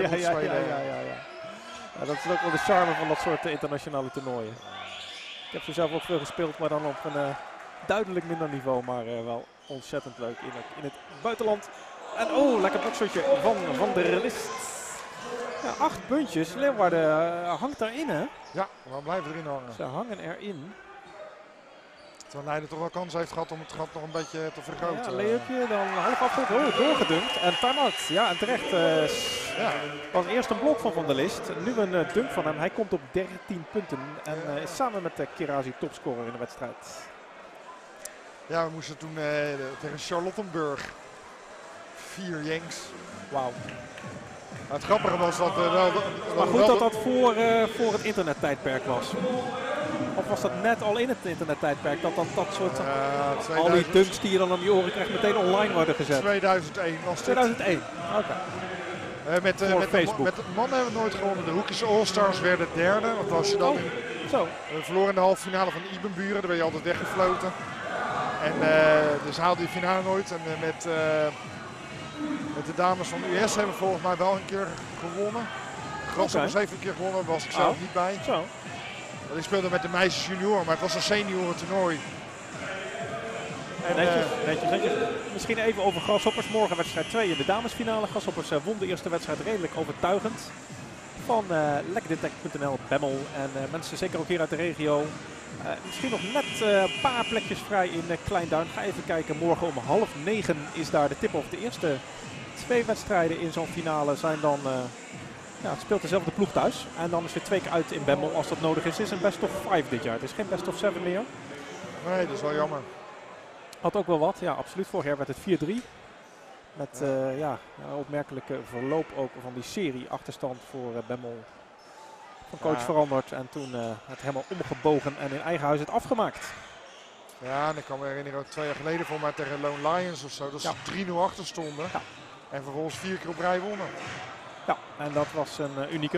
Dat is ook wel de charme van dat soort internationale toernooien. Ik heb ze zelf ook veel gespeeld, maar dan op een duidelijk minder niveau, maar wel ontzettend leuk in het buitenland. En lekker bokshotje van der List. Ja, 8 puntjes. Leeuwarden hangt daarin, hè? Ja, we blijven erin hangen. Ze hangen erin. Terwijl Leiden toch wel kans heeft gehad om het gat nog een beetje te vergroten. Ja, Leupje dan half afgerond. Doorgedunkt. En time-out. Ja, en terecht. Was eerst een blok van der List. Nu een dunk van hem. Hij komt op 13 punten. En is samen met Kirazi topscorer in de wedstrijd. Ja, we moesten toen tegen Charlottenburg. 4 Yanks. Wauw. Het grappige was dat maar goed dat voor het internettijdperk was. Of was dat net al in het internettijdperk dat soort al die dunks die je dan om je oren krijgt meteen online worden gezet? 2001 was het. 2001, oké. Met de mannen hebben we nooit gewonnen. De Hoekische All-Stars werden derde. Want als je dan we verloren in de halve finale van Ibenburen, dan ben je altijd weggefloten. En dus haalde die finale nooit. En met de dames van US hebben we volgens mij wel een keer gewonnen. Grasshoppers heeft een keer gewonnen, daar was ik zelf niet bij. Zo. Want ik speelde met de meisjes junior, maar het was een senioren toernooi. Netjes. Misschien even over Grasshoppers. Morgen wedstrijd 2 in de damesfinale. Grasshoppers won de eerste wedstrijd redelijk overtuigend. Van lekkerdetect.nl, Bemmel en mensen zeker ook hier uit de regio. Misschien nog net een paar plekjes vrij in Klein-Duin. Ga even kijken, morgen om 8:30 is daar de tip-off. De eerste 2 wedstrijden in zo'n finale zijn dan... het speelt dezelfde ploeg thuis. En dan is weer 2 keer uit in Bemmel als dat nodig is. Het is een best of 5 dit jaar. Het is geen best of 7 meer. Nee, dat is wel jammer. Had ook wel wat. Ja, absoluut. Vorig jaar werd het 4-3. Met een opmerkelijke verloop ook van die serie achterstand voor Bemmel. Van coach veranderd en toen het helemaal omgebogen en in eigen huis het afgemaakt. Ja, en ik kan me herinneren ook 2 jaar geleden voor mij tegen Lone Lions of zo. Dat ze 3-0 achter stonden. Ja. En vervolgens 4 keer op rij wonnen. Ja, en dat was een unicum.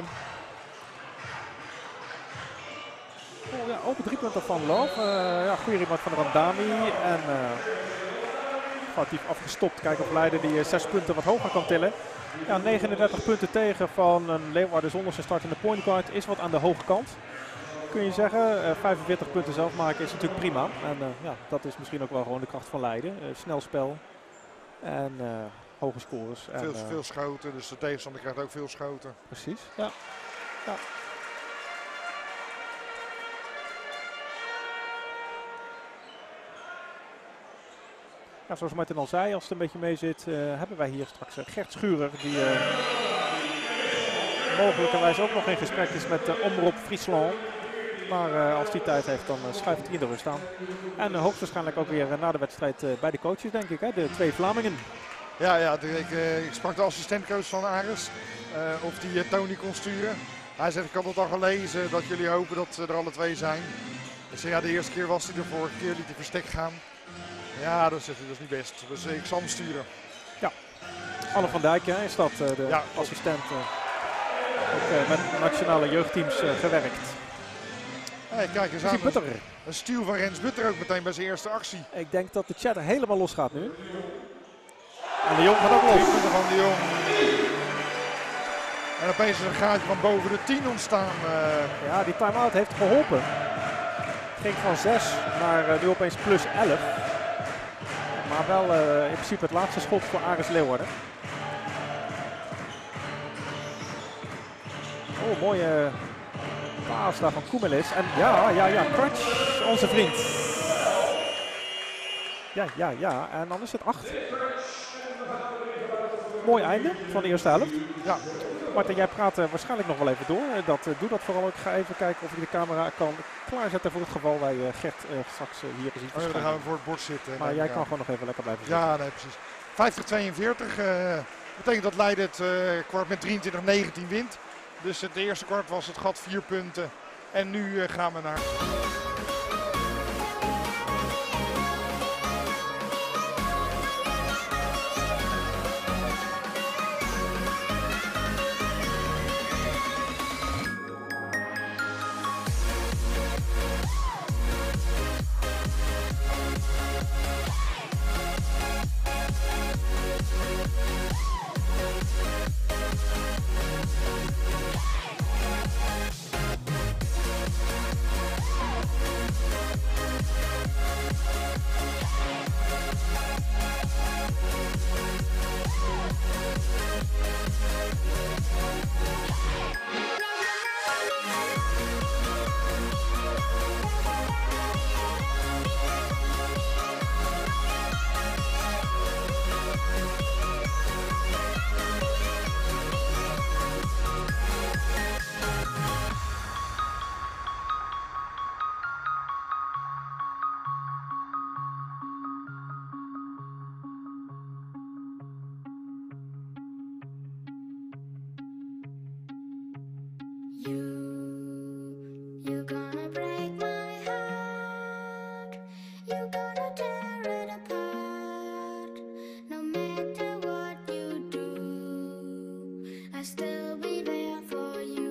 Open 3 punten van Love. Goede rebound van Ramdami. En foutief afgestopt. Kijken of Leiden die 6 punten wat hoger kan tillen. Ja, 39 punten tegen van een Leeuwarden zonder zijn start in de point guard is wat aan de hoge kant. Kun je zeggen, 45 punten zelf maken is natuurlijk prima. En dat is misschien ook wel gewoon de kracht van Leiden. Snel spel. En hoge scores. En, Veel schoten, dus de tegenstander krijgt ook veel schoten. Precies, ja. Ja, zoals Martin al zei, als het een beetje mee zit, hebben wij hier straks Gert Schurer, die mogelijkerwijs ook nog in gesprek is met Omroep Friesland. Maar als die tijd heeft, dan schuift hij in de rust aan. En hoogstwaarschijnlijk ook weer na de wedstrijd bij de coaches, denk ik, hè? De 2 Vlamingen. Ja, ik sprak de assistentcoach van Ares, of die Tony kon sturen. Hij zegt, ik had het al gelezen dat jullie hopen dat er alle 2 zijn. Ik zei, ja, de eerste keer was hij, de vorige keer liet hij verstek gaan. Ja, dat is niet best. Dus ik zal hem sturen. Ja, Anne van Dijk is dat, de assistent. Ook met nationale jeugdteams gewerkt. Hey, kijk eens aan. Een steal van Rens Butter ook meteen bij zijn eerste actie. Ik denk dat de chat er helemaal los gaat nu. En de Jong gaat ook los. Van de Jong. En opeens is een gaatje van boven de 10 ontstaan. Ja, die time-out heeft geholpen. Ging van 6 naar nu opeens plus 11. Maar wel in principe het laatste schot voor Ares Leeuwarden. Oh, mooie paas daar van Koemelis. En ja, Crutch, onze vriend. Ja, en dan is het 8. Mooi einde van de eerste helft. Ja. Martin, jij praat waarschijnlijk nog wel even door. Doe dat vooral ook. Ik ga even kijken of ik de camera kan klaarzetten voor het geval wij Gert straks hier zien. Dan gaan we voor het bord zitten. Maar jij kan gewoon nog even lekker blijven zitten. Ja, nee, precies. 50-42. Betekent dat Leiden het kwart met 23-19 wint. Dus het eerste kwart was het gat 4 punten. En nu gaan we naar... You're gonna break my heart. You're gonna tear it apart. No matter what you do, I'll still be there for you.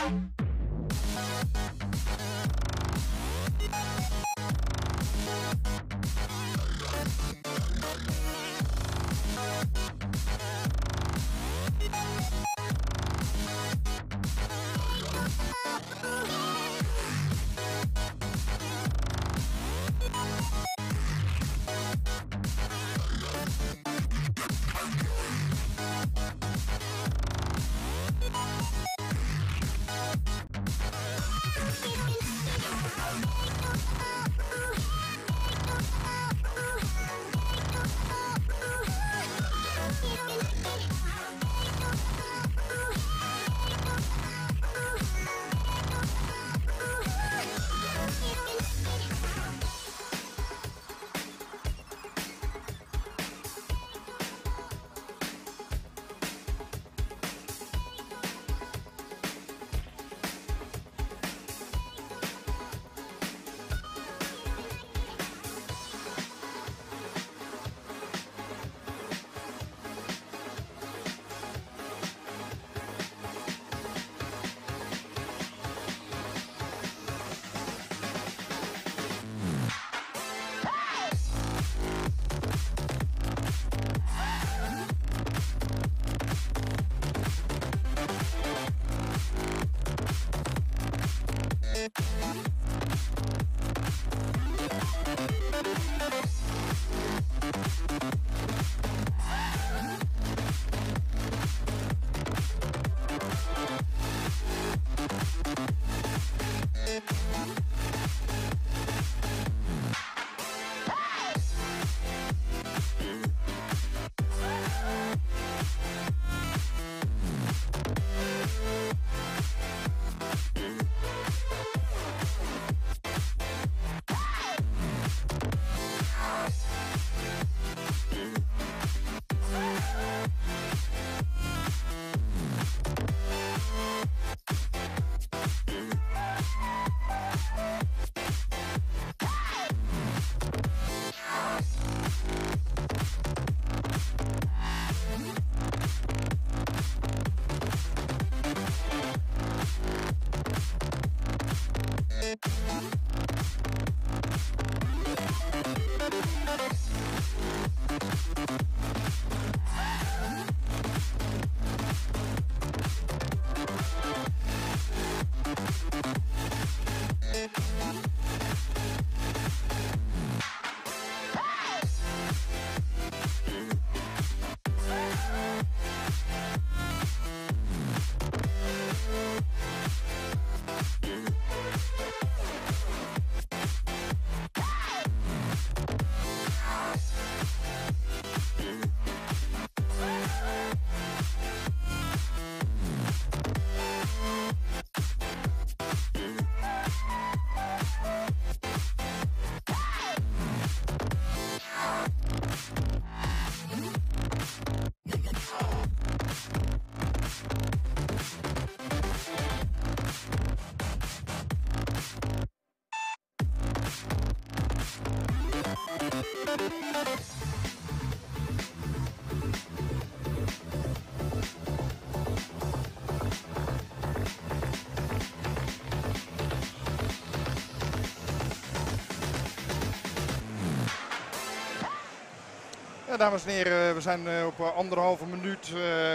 Ja, dames en heren, we zijn op 1,5 minuut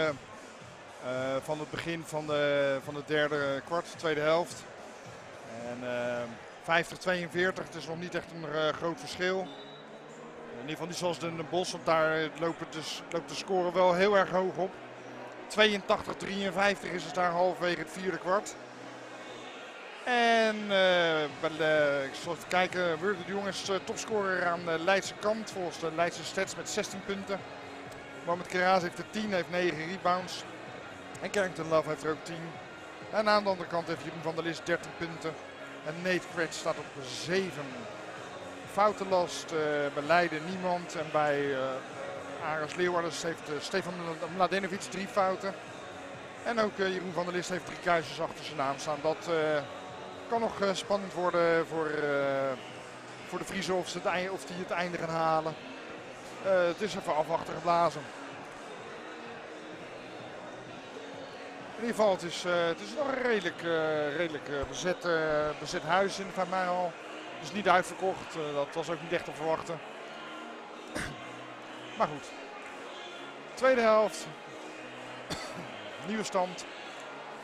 van het begin van het derde kwart, tweede helft. En 50-42, het is nog niet echt een groot verschil. In ieder geval niet zoals Den Bosch, want daar loopt de score wel heel erg hoog op. 82-53 is het daar halverwege het vierde kwart. En ik zal even kijken, Wurden de Jong is topscorer aan de Leidse kant volgens de Leidse stats met 16 punten. Mohamed Keraas heeft er 10, heeft 9 rebounds. En Carrington Love heeft er ook 10. En aan de andere kant heeft Jeroen van der List 13 punten. En Nate Kretsch staat op 7. Foutenlast bij Leiden niemand. En bij Ares Leeuwarders heeft Stefan Mladenovic 3 fouten. En ook Jeroen van der List heeft 3 kruisjes achter zijn naam staan. Dat kan nog spannend worden voor de Friese of die het einde gaan halen. Het is even afwachten geblazen. In ieder geval, het is nog een redelijk bezet huis in de 5 mijl. Het is niet uitverkocht, dat was ook niet echt te verwachten. Maar goed. Tweede helft. Nieuwe stand. 50-42.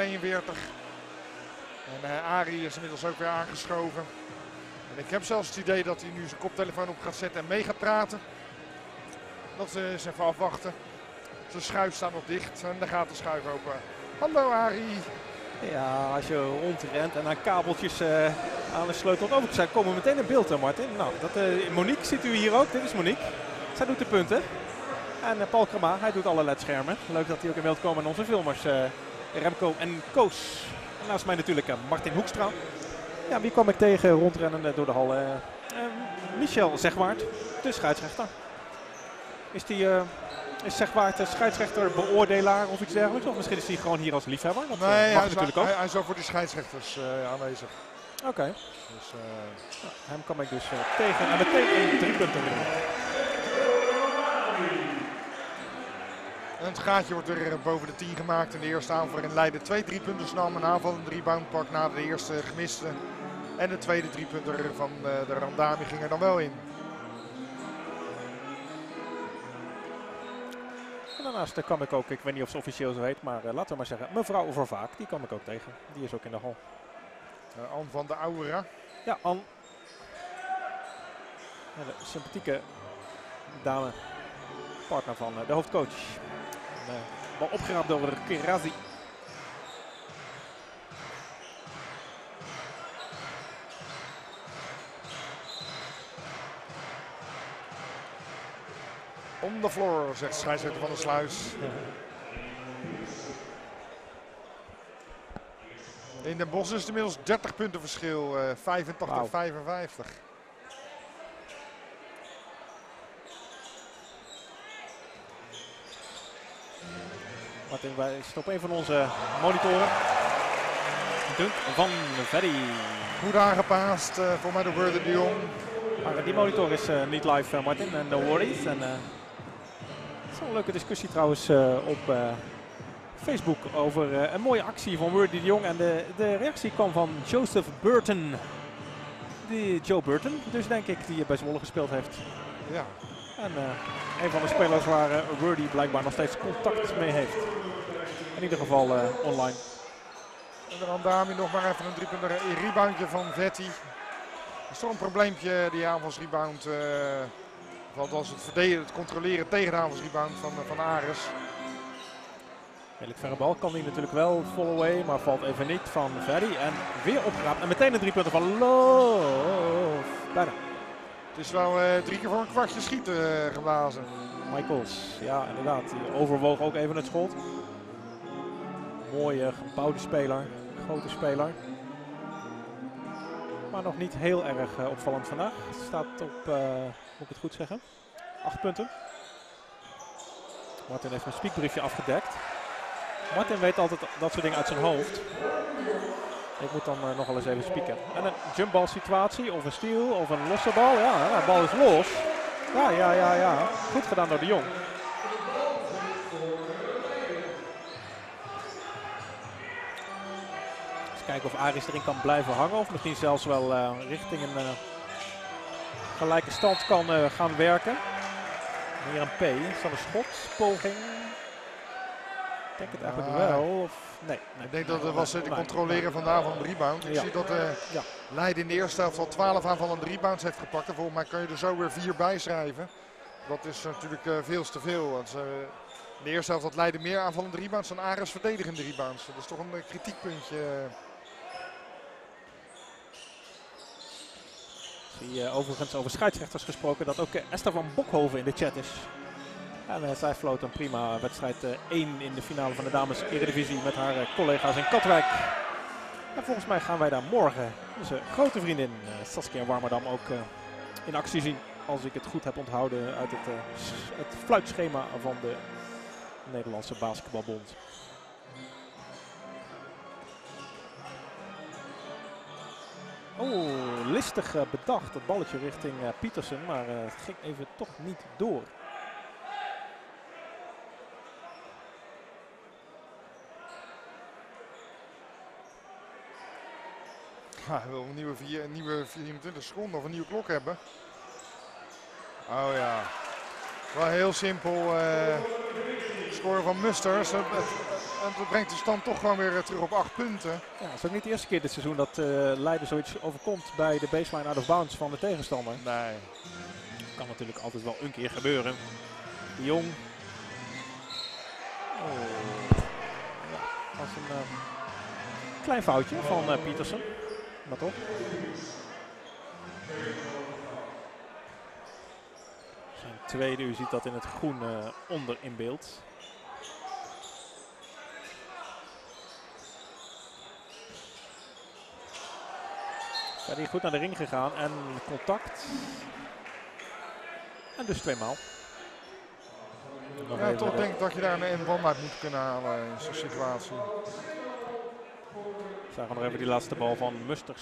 En Arie is inmiddels ook weer aangeschoven. En ik heb zelfs het idee dat hij nu zijn koptelefoon op gaat zetten en mee gaat praten. Dat is even afwachten. Zijn schuif staat nog dicht en daar gaat de schuif open. Hallo Arie. Ja, als je rondrent en aan kabeltjes aan de sleutel over zijn, komen we meteen in beeld, hè, Martin. Nou, Monique ziet u hier ook. Dit is Monique. Zij doet de punten. En Paul Krama, hij doet alle ledschermen. Leuk dat hij ook in beeld komen aan onze filmers. Remco en Koos. En naast mij natuurlijk Martin Hoekstra. Ja, wie kwam ik tegen rondrennen door de hal? Michel Zegwaard, de scheidsrechter. Is Zegwaard scheidsrechter, beoordelaar of iets dergelijks? Of misschien is hij gewoon hier als liefhebber? Dat nee, mag natuurlijk ook. Hij is ook voor de scheidsrechters aanwezig. Oké. Dus, hem kwam ik dus tegen en meteen een 3 punten winnen. En het gaatje wordt weer boven de 10 gemaakt. In de eerste aanval in Leiden 2 3-punters nam. Een aanval een rebound pak na de eerste gemiste. En de tweede 3-punter van de Randami ging er dan wel in. En daarnaast kwam ik ook, ik weet niet of ze officieel zo heet, maar laten we maar zeggen, mevrouw Vervaak, die kwam ik ook tegen. Die is ook in de hal. Anne van de Aura. Ja, Anne. Ja, de sympathieke dame, partner van de hoofdcoach. Bal opgeraapt door Kirazi. On the floor, zegt scheidsrechter van der Sluis. In Den Bosch is het inmiddels 30 punten verschil, 85-55. Martin wijst op een van onze monitoren. Dunk van Verdi. Goed aangepaast voor mij de Worde de Jong. Maar die monitor is niet live, Martin. No worries. En, het is wel een leuke discussie trouwens op Facebook over een mooie actie van Worde de Jong. En de reactie kwam van Joseph Burton. Joe Burton, dus denk ik, die bij Zwolle gespeeld heeft. Ja. En een van de spelers waar Worde blijkbaar nog steeds contact mee heeft. In ieder geval online. En de Randami nog maar even een 3-punter reboundje van Vetti. Dat is toch een probleempje, die aanvalsrebound. Want als het controleren tegen de aanvalsrebound van Ares. Redelijk verre bal kan hij natuurlijk wel follow away, maar valt even niet van Verdi. En weer opgeraapt. En meteen een 3 punten van Loof. Bijna. Het is wel 3 keer voor een kwartje schieten geblazen. Michaels, ja inderdaad. Die overwoog ook even het schot. Mooie gebouwde speler, grote speler. Maar nog niet heel erg opvallend vandaag. Het staat op, moet ik het goed zeggen, 8 punten. Martin heeft een spiekbriefje afgedekt. Martin weet altijd dat soort dingen uit zijn hoofd. Ik moet dan nog wel eens even spieken. En een jumpbal situatie of een steal of een losse bal. Ja, de bal is los. Ja. Goed gedaan door de Jong. Kijken of Aris erin kan blijven hangen of misschien zelfs wel richting een gelijke stand kan gaan werken. Hier een P, is dat een schotpoging? Ik denk het eigenlijk wel. Of, nee. Ik denk dat het was de controleren van de aanval en rebound. Ik zie dat Leiden in de eerste helft al 12 aanvallen en rebounds heeft gepakt. En volgens mij kan je er zo weer 4 bij schrijven. Dat is natuurlijk veel te veel. Want, in de eerste helft had Leiden meer aanvallende rebounds dan Ares verdedigende rebounds. Dat is toch een kritiekpuntje. Zie overigens over scheidsrechters gesproken dat ook Esther van Bokhoven in de chat is. En zij floot een prima wedstrijd 1 in de finale van de dames Eredivisie met haar collega's in Katwijk. En volgens mij gaan wij daar morgen onze grote vriendin Saskia Warmerdam ook in actie zien. Als ik het goed heb onthouden uit het fluitschema van de Nederlandse Basketbalbond. Oh, listig bedacht. Dat balletje richting Pietersen, maar het ging even toch niet door. Hij wil een nieuwe 24 seconden of een nieuwe klok hebben. Oh ja. Wel heel simpel. Scoren van Musters. Het brengt de stand toch gewoon weer terug op 8 punten. Ja, het is ook niet de eerste keer dit seizoen dat Leiden zoiets overkomt bij de baseline out of bounds van de tegenstander. Nee. Kan natuurlijk altijd wel een keer gebeuren. De Jong. Ja, dat was een klein foutje van Pietersen. Maar toch. Zijn tweede, u ziet dat in het groen onder in beeld. Ja, die is goed naar de ring gegaan en contact. En dus 2 maal. Ja, toch denk ik dat je daar een bal uit moet kunnen halen in zo'n situatie. Zagen we nog even die laatste bal van Musters.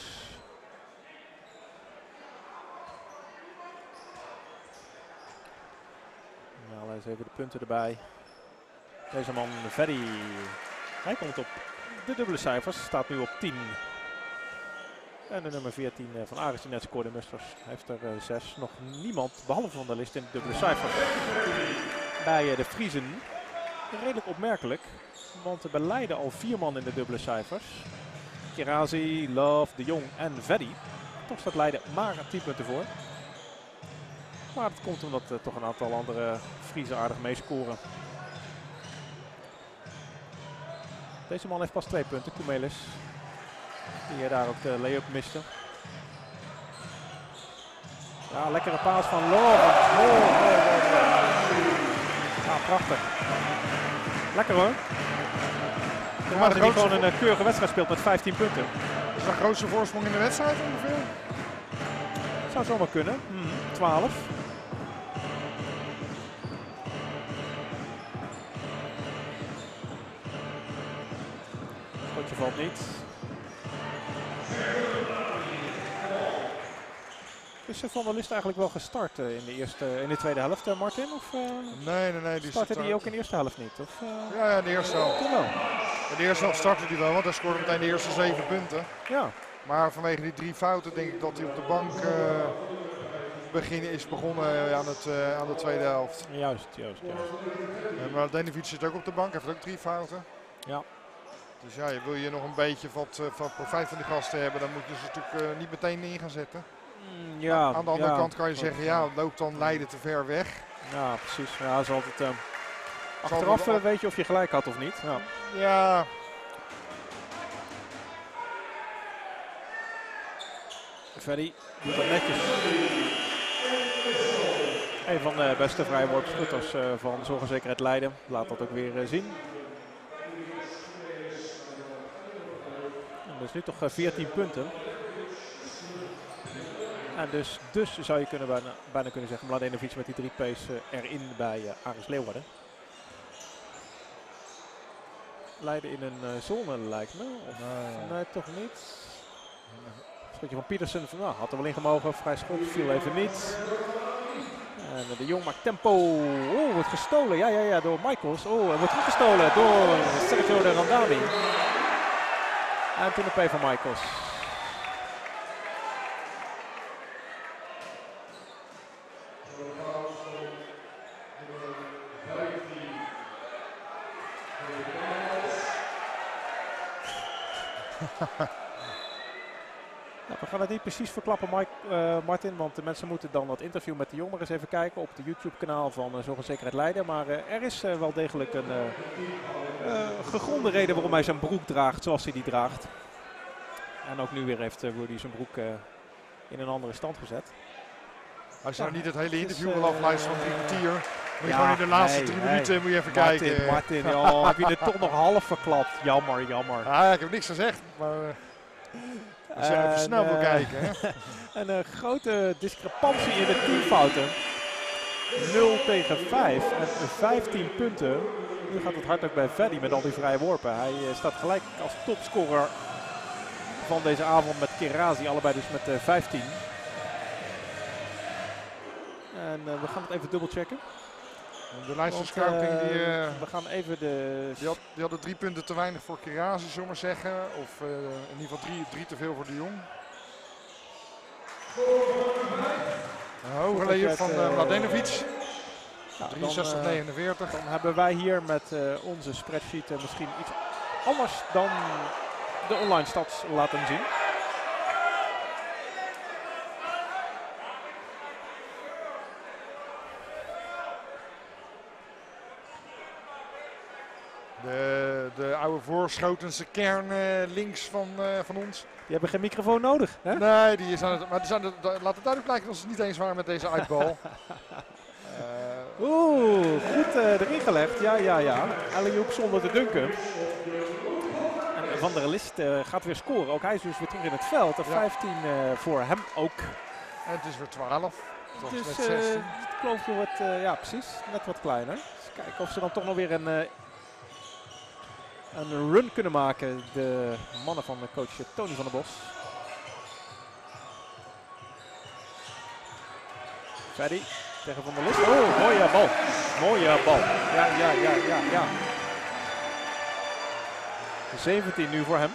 Nou, eens even de punten erbij. Deze man, Verdi, hij komt op de dubbele cijfers, staat nu op 10. En de nummer 14 van Aris die net scoorde, Musters, heeft er 6. Nog niemand, behalve Van der List, in de dubbele cijfers. Bij de Friezen, redelijk opmerkelijk, want bij Leiden al 4 man in de dubbele cijfers. Kirazi, Love, De Jong en Verdi. Toch staat Leiden maar 10 punten voor. Maar dat komt omdat toch een aantal andere Friezen aardig meescoren. Deze man heeft pas 2 punten, Kumelis. Die daar ook de lay-up miste. Ja, lekkere paas van Love. Ja, prachtig. Lekker hoor. Maar die gewoon een keurige wedstrijd speelt met 15 punten. Is dat de grootste voorsprong in de wedstrijd ongeveer? Zou zomaar kunnen. 12. Schotje valt niet. Is Van der List eigenlijk wel gestart in de tweede helft, Martin? Of, nee. Die startte hij ook in de eerste helft niet? Of, ja, de eerste helft. Toch wel. In de eerste helft startte hij wel, want hij scoorde meteen de eerste 7 punten. Ja. Maar vanwege die 3 fouten denk ik dat hij op de bank is begonnen aan de tweede helft. Juist. Maar Denovic zit ook op de bank, heeft ook 3 fouten. Ja. Dus ja, wil je nog een beetje van profijt van die gasten hebben, dan moet je ze natuurlijk niet meteen in gaan zetten. Ja, aan de andere kant kan je zeggen, ja, loopt dan Leiden te ver weg. Ja, precies. Ja, is altijd, achteraf weet je of je gelijk had of niet. Ja. Ja. Verdi doet dat netjes. Een van de beste vrijworpschutters van Zorgenzekerheid Leiden. Laat dat ook weer zien. En dus nu toch 14 punten. En dus zou je bijna kunnen zeggen, Mladenovic met die 3 pace erin bij Aris Leeuwarden. Leiden in een zone lijkt me. Of, nee, toch niet. Schotje van Pietersen, had er wel in gemogen. Vrij schot, viel even niet. En De Jong maakt tempo. Oh, wordt gestolen. Ja, door Michaels. Oh, en wordt gestolen door Sergio de Randami. En toen de P van Michaels. Nou, we gaan het niet precies verklappen, Martin, want de mensen moeten dan dat interview met de Jong maar eens even kijken op de YouTube-kanaal van Zorgenzekerheid Leiden. Maar er is wel degelijk een gegronde reden waarom hij zijn broek draagt zoals hij die draagt. En ook nu weer heeft Rudy zijn broek in een andere stand gezet. Als je nou niet het hele interview wil afluisteren van 3 kwartier, moet je gewoon in de laatste 3 minuten moet je even kijken. Martin, heb je dit toch nog half verklapt? Jammer. Ja, ik heb niks gezegd, maar als je even snel wil kijken. Hè? Een grote discrepantie in de teamfouten. 0 tegen 5 en 15 punten. Nu gaat het hard ook bij Verdi met al die vrije worpen. Hij staat gelijk als topscorer van deze avond met Kirazi, allebei dus met 15. En we gaan het even dubbelchecken. De lijst scouting we gaan even die hadden 3 punten te weinig voor Kirazi, zullen we maar zeggen. Of in ieder geval 3 te veel voor de Jong. Een hoge leer van Mladenovic. 63-49. Dan hebben wij hier met onze spreadsheet misschien iets anders dan de online stats laten zien. De oude Voorschotense kern links van ons. Die hebben geen microfoon nodig, hè? Nee, die is aan het, maar die zijn laat het duidelijk blijken dat ze het niet eens waren met deze uitbal. Oeh, goed erin gelegd. Ja. Alley-oop zonder te dunken. En Van der List gaat weer scoren. Ook hij is dus weer terug in het veld. 15 voor hem ook. En het is weer 12. Dus met 16. het kloofje wordt, ja precies, net wat kleiner. Dus kijken of ze dan toch nog weer een run kunnen maken. De mannen van de coach Tony van der Bos. Freddy tegen Van der List. Oh, mooie bal. Mooie bal. Ja. 17 nu voor hem.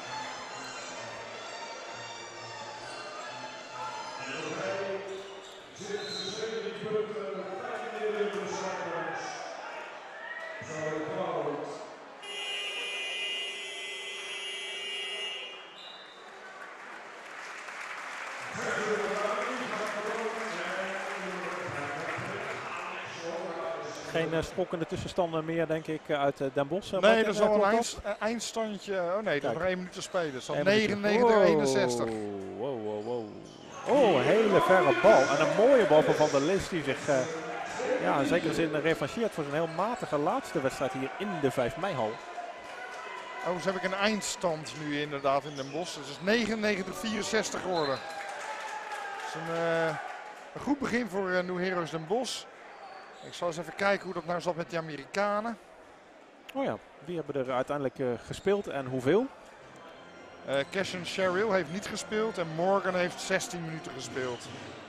Geen schokkende tussenstanden meer, denk ik, uit Den Bosch. Nee, dat is al een eindstandje. Oh nee, dat is nog 1 minuut te spelen. Het is al 99-61. Wow. Oh, een hele verre bal. En een mooie bal van Van der List die zich in zekere zin revancheert voor zijn heel matige laatste wedstrijd hier in de 5 meihal. Oh, dus heb ik een eindstand nu inderdaad in Den Bosch. Het is 99-64 geworden. Het is een goed begin voor New Heroes Den Bosch. Ik zal eens even kijken hoe dat nou zat met de Amerikanen. Oh ja, die hebben er uiteindelijk gespeeld en hoeveel? Cashin Sherrill heeft niet gespeeld en Morgan heeft 16 minuten gespeeld.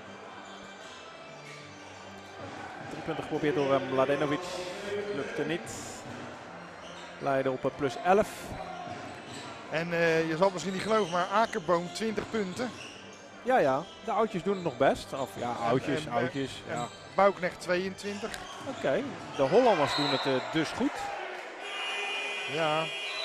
3 punten geprobeerd door Mladenovic. Lukte niet. Leiden op plus 11. En je zal het misschien niet geloven, maar Akerboom 20 punten. Ja, de oudjes doen het nog best. Of ja, oudjes. Ja. Bouknecht 22. Oké, de Hollanders doen het dus goed. Ja.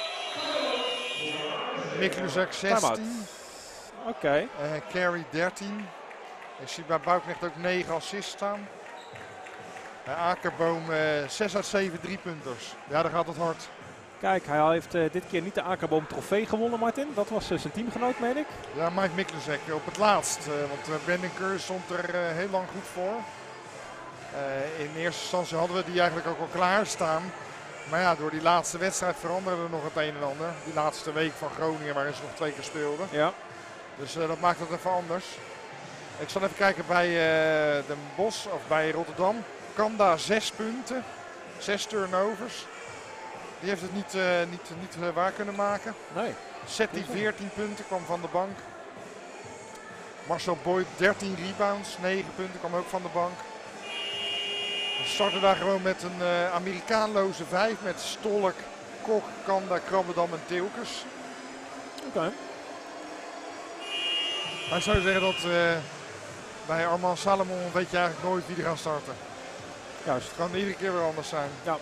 Mikluzak 16. Oké. Carey 13. Ik zie bij Bouknecht ook 9 assists staan. Akerboom 6 uit 7 3-punters. Ja, daar gaat het hard. Kijk, hij heeft dit keer niet de Akerboom trofee gewonnen, Martin. Dat was zijn teamgenoot, meen ik. Ja, Mike Mikluzak op het laatst. Want Brandon Kerr stond er heel lang goed voor. In eerste instantie hadden we die eigenlijk ook al klaarstaan. Maar ja, door die laatste wedstrijd veranderde er nog het een en ander. Die laatste week van Groningen waarin ze nog 2 keer speelden. Ja. Dus dat maakt het even anders. Ik zal even kijken bij Den Bosch of bij Rotterdam. Kanda 6 punten. 6 turnovers. Die heeft het niet waar kunnen maken. Nee. Setti 14 punten, kwam van de bank. Marcel Boyd 13 rebounds, 9 punten, kwam ook van de bank. We starten daar gewoon met een Amerikaanloze 5 met Stolk, Kok, Kanda, Krabbedam en Tilkers. Oké. Maar ik zou zeggen dat bij Armand Salomon weet je eigenlijk nooit wie er gaat starten. Juist. Het kan iedere keer weer anders zijn. Ja.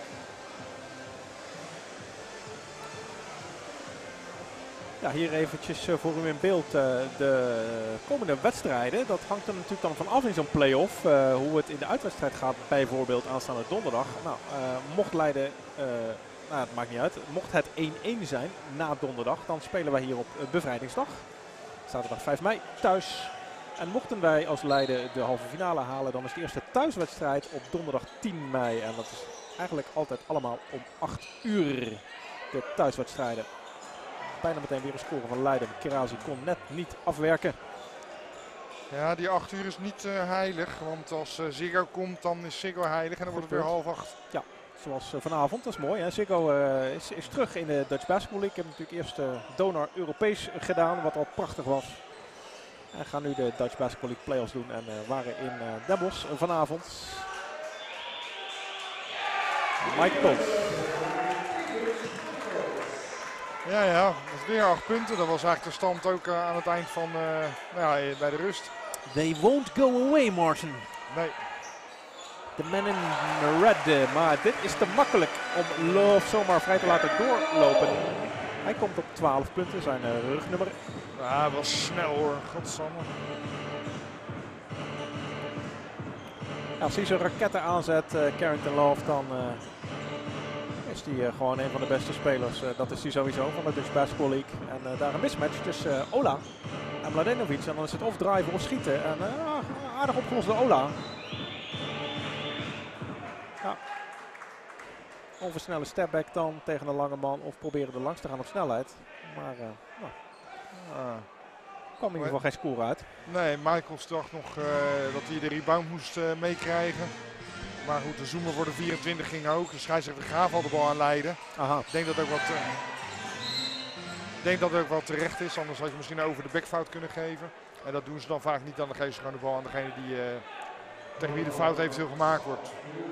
Ja, hier eventjes voor u in beeld de komende wedstrijden. Dat hangt er natuurlijk dan van af in zo'n play-off. Hoe het in de uitwedstrijd gaat, bijvoorbeeld aanstaande donderdag. Nou, mocht Leiden, het maakt niet uit. Mocht het 1-1 zijn na donderdag, dan spelen wij hier op Bevrijdingsdag. Zaterdag 5 mei thuis. En mochten wij als Leiden de halve finale halen, dan is de eerste thuiswedstrijd op donderdag 10 mei. En dat is eigenlijk altijd allemaal om 8 uur, de thuiswedstrijden. Bijna meteen weer een score van Leiden. Kirazi kon net niet afwerken. Ja, die 8 uur is niet heilig. Want als Ziggo komt, dan is Ziggo heilig en dan wordt het weer 7:30. Ja, zoals vanavond. Dat is mooi. Hè? Ziggo is terug in de Dutch Basketball League. Ik heb natuurlijk eerst Donor Europees gedaan, wat al prachtig was. En gaan nu de Dutch Basketball League playoffs doen. En waren in Den Bosch vanavond. Mike Pols. Ja, dat is weer 8 punten. Dat was eigenlijk de stand ook aan het eind van bij de rust. They won't go away, Martin. Nee. De man in red. Maar dit is te makkelijk om Love zomaar vrij te laten doorlopen. Hij komt op 12 punten, zijn rugnummer. Ja, dat was snel hoor. Godsamme. Als hij zijn raketten aanzet, Carrington Love, dan is hij gewoon een van de beste spelers. Dat is hij sowieso van de Dutch Basketball League. En daar een mismatch tussen Ola en Mladenovic. En dan is het of driven of schieten. En aardig opgelost door Ola. Ja. Of een snelle stepback dan tegen een lange man. Of proberen er langs te gaan op snelheid. Maar kwam in ieder geval geen score uit. Nee, Michaels dacht nog dat hij de rebound moest meekrijgen. Maar goed, de zoomer voor de 24 ging ook. De scheidsrechter Graaf al de bal aan leiden. Aha. Ik denk dat het ook wel terecht is. Anders had je misschien over de backfout kunnen geven. En dat doen ze dan vaak niet. Dan geven ze gewoon de bal aan degene die, tegen wie de fout eventueel gemaakt wordt.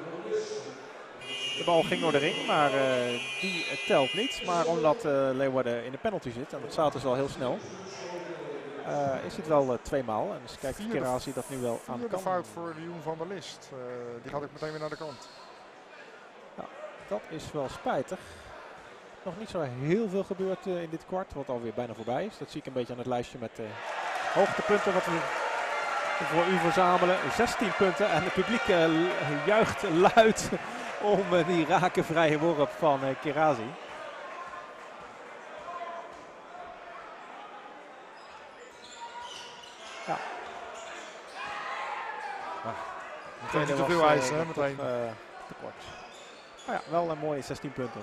De bal ging door de ring, maar die telt niet. Maar omdat Leeuwarden in de penalty zit, en dat zaten ze al heel snel, is het wel 2 maal. En dus kijkt Kerazi dat nu wel aan de De kant. fout voor Leon van der List. Die gaat ook meteen weer naar de kant. Ja, dat is wel spijtig. Nog niet zo heel veel gebeurd in dit kwart, wat alweer bijna voorbij is. Dat zie ik een beetje aan het lijstje met hoogtepunten wat we voor u verzamelen. 16 punten en het publiek juicht luid om die rakenvrije worp van Kerazi. Ja. Meteen niet te veel eisen, hè, meteen. Te kort. Maar ja, wel een mooie 16 punten.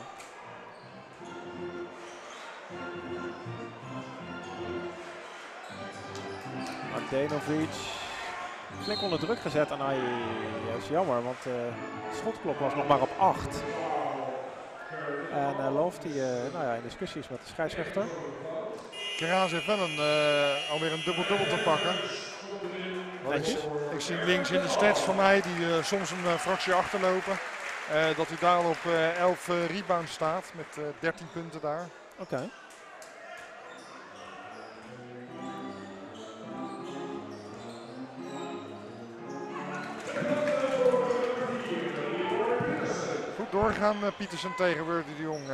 Mladenovic flink onder druk gezet en hij is jammer, want de schotklok was nog maar op 8. En Loof die in discussies met de scheidsrechter. Kerazi heeft wel alweer een dubbel-dubbel te pakken. Ik zie links in de stats van mij, die soms een fractie achterlopen, dat hij daar op 11 rebounds staat met 13 punten daar. Oké. Goed doorgaan Pietersen tegen Wurdy de Jong.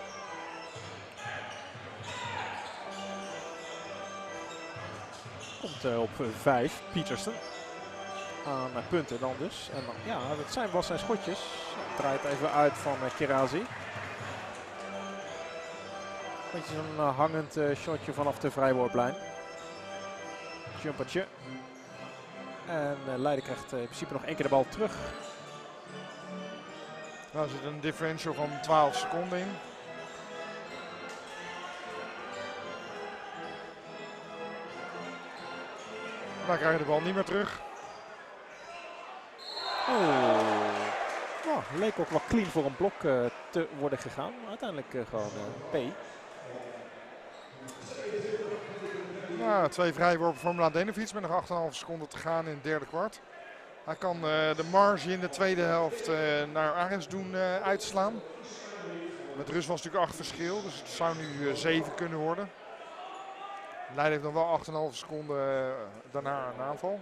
Komt op 5, Pietersen. Aan punten dan dus. En dan, ja, dat was zijn schotjes. Draait even uit van Kerazi. Beetje zo'n hangend shotje vanaf de vrijworplijn. Jumpertje. En Leiden krijgt in principe nog 1 keer de bal terug. Nou zit een differential van 12 seconden in. Dan krijg je de bal niet meer terug. Leek ook wel clean voor een blok te worden gegaan. Maar uiteindelijk gewoon P. Nou, 2 vrijworpen voor Mladenovic met nog 8,5 seconden te gaan in het derde kwart. Hij kan de marge in de tweede helft naar Arends doen uitslaan. Met rust was natuurlijk 8 verschil, dus het zou nu 7 kunnen worden. Leiden heeft nog wel 8,5 seconden daarna een aanval.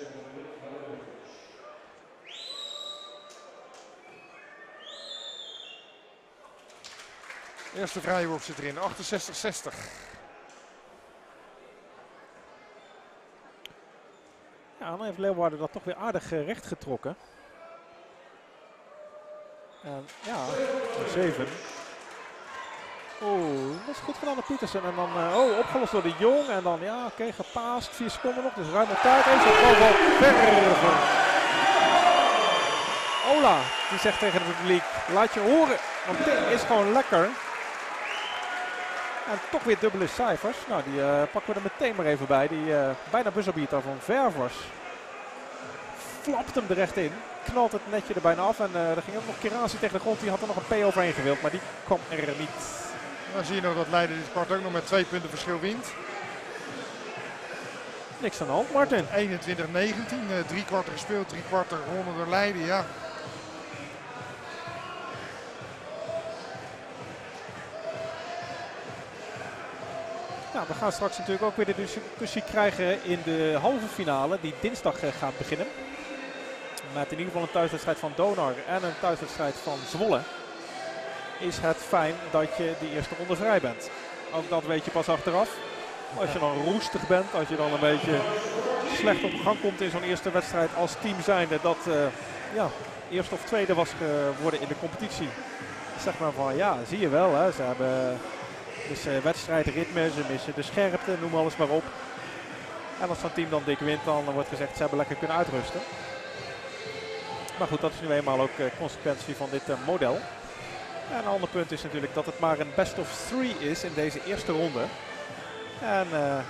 Eerste vrijworp zit erin, 68-60. Ja, dan heeft Leeuwarden dat toch weer aardig recht getrokken. En ja, 7. Dat is goed gedaan door Pietersen. En dan opgelost door de Jong. En dan ja, oké, gepaast. 4 seconden nog, dus ruim op tijd. Eens op bal van Verver. Ola, die zegt tegen het publiek, laat je horen, want dit is gewoon lekker. En toch weer dubbele cijfers. Nou, die pakken we er meteen maar even bij. Die bijna buzzerbeater van Ververs. Flapt hem er recht in. Knalt het netje er bijna af. En er ging ook nog Kerazi tegen de grond. Die had er nog een P overheen gewild, maar die kwam er niet. Dan zie je nog dat Leiden dit kwart ook nog met 2 punten verschil wint. Niks aan de hand, Martin. 21-19, 3 kwarten gespeeld, 3 kwarten gewonnen door Leiden, ja. Nou, we gaan straks natuurlijk ook weer de discussie krijgen in de halve finale die dinsdag gaat beginnen. Met in ieder geval een thuiswedstrijd van Donar en een thuiswedstrijd van Zwolle. Is het fijn dat je die eerste ronde vrij bent. Ook dat weet je pas achteraf. Als je dan roestig bent, als je dan een beetje slecht op gang komt in zo'n eerste wedstrijd als team zijnde. Dat eerste of tweede was geworden in de competitie. Zeg maar van ja, zie je wel. Hè, ze hebben dus wedstrijdritme, ze missen de scherpte, noem alles maar op. En als zo'n team dan dik wint, dan wordt gezegd ze hebben lekker kunnen uitrusten. Maar goed, dat is nu eenmaal ook consequentie van dit model. En een ander punt is natuurlijk dat het maar een best of 3 is in deze eerste ronde. En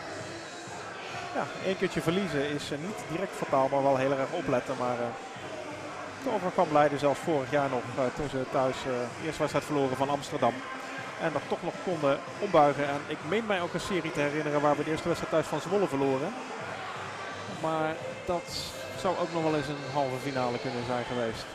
één keertje verliezen is niet direct fataal, maar wel heel erg opletten. Maar het overkwam Leiden zelfs vorig jaar nog toen ze thuis de eerste wedstrijd verloren van Amsterdam. En dat toch nog konden ombuigen. En ik meen mij ook een serie te herinneren waar we de eerste wedstrijd thuis van Zwolle verloren. Maar dat zou ook nog wel eens een halve finale kunnen zijn geweest.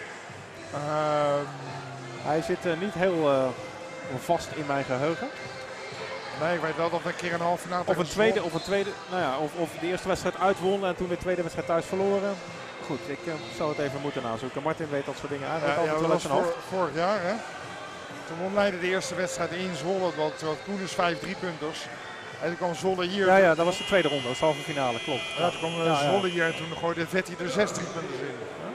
Hij zit niet heel vast in mijn geheugen. Nee, ik weet wel dat we een keer een halve finale... Of een tweede, nou ja, of de eerste wedstrijd uitwon en toen de tweede wedstrijd thuis verloren. Goed, ik zou het even moeten nazoeken. Martin weet dat soort dingen eigenlijk altijd dat wel uit was zijn hoofd. vorig jaar, hè. Toen won Leiden de eerste wedstrijd in Zwolle, wat Koenens 5 3-punters. En toen kwam Zwolle hier. Ja, dat was de tweede ronde, dat is de halve finale, klopt. Ja, toen kwam Zwolle hier en toen gooide Vetti er 6 3-punters in.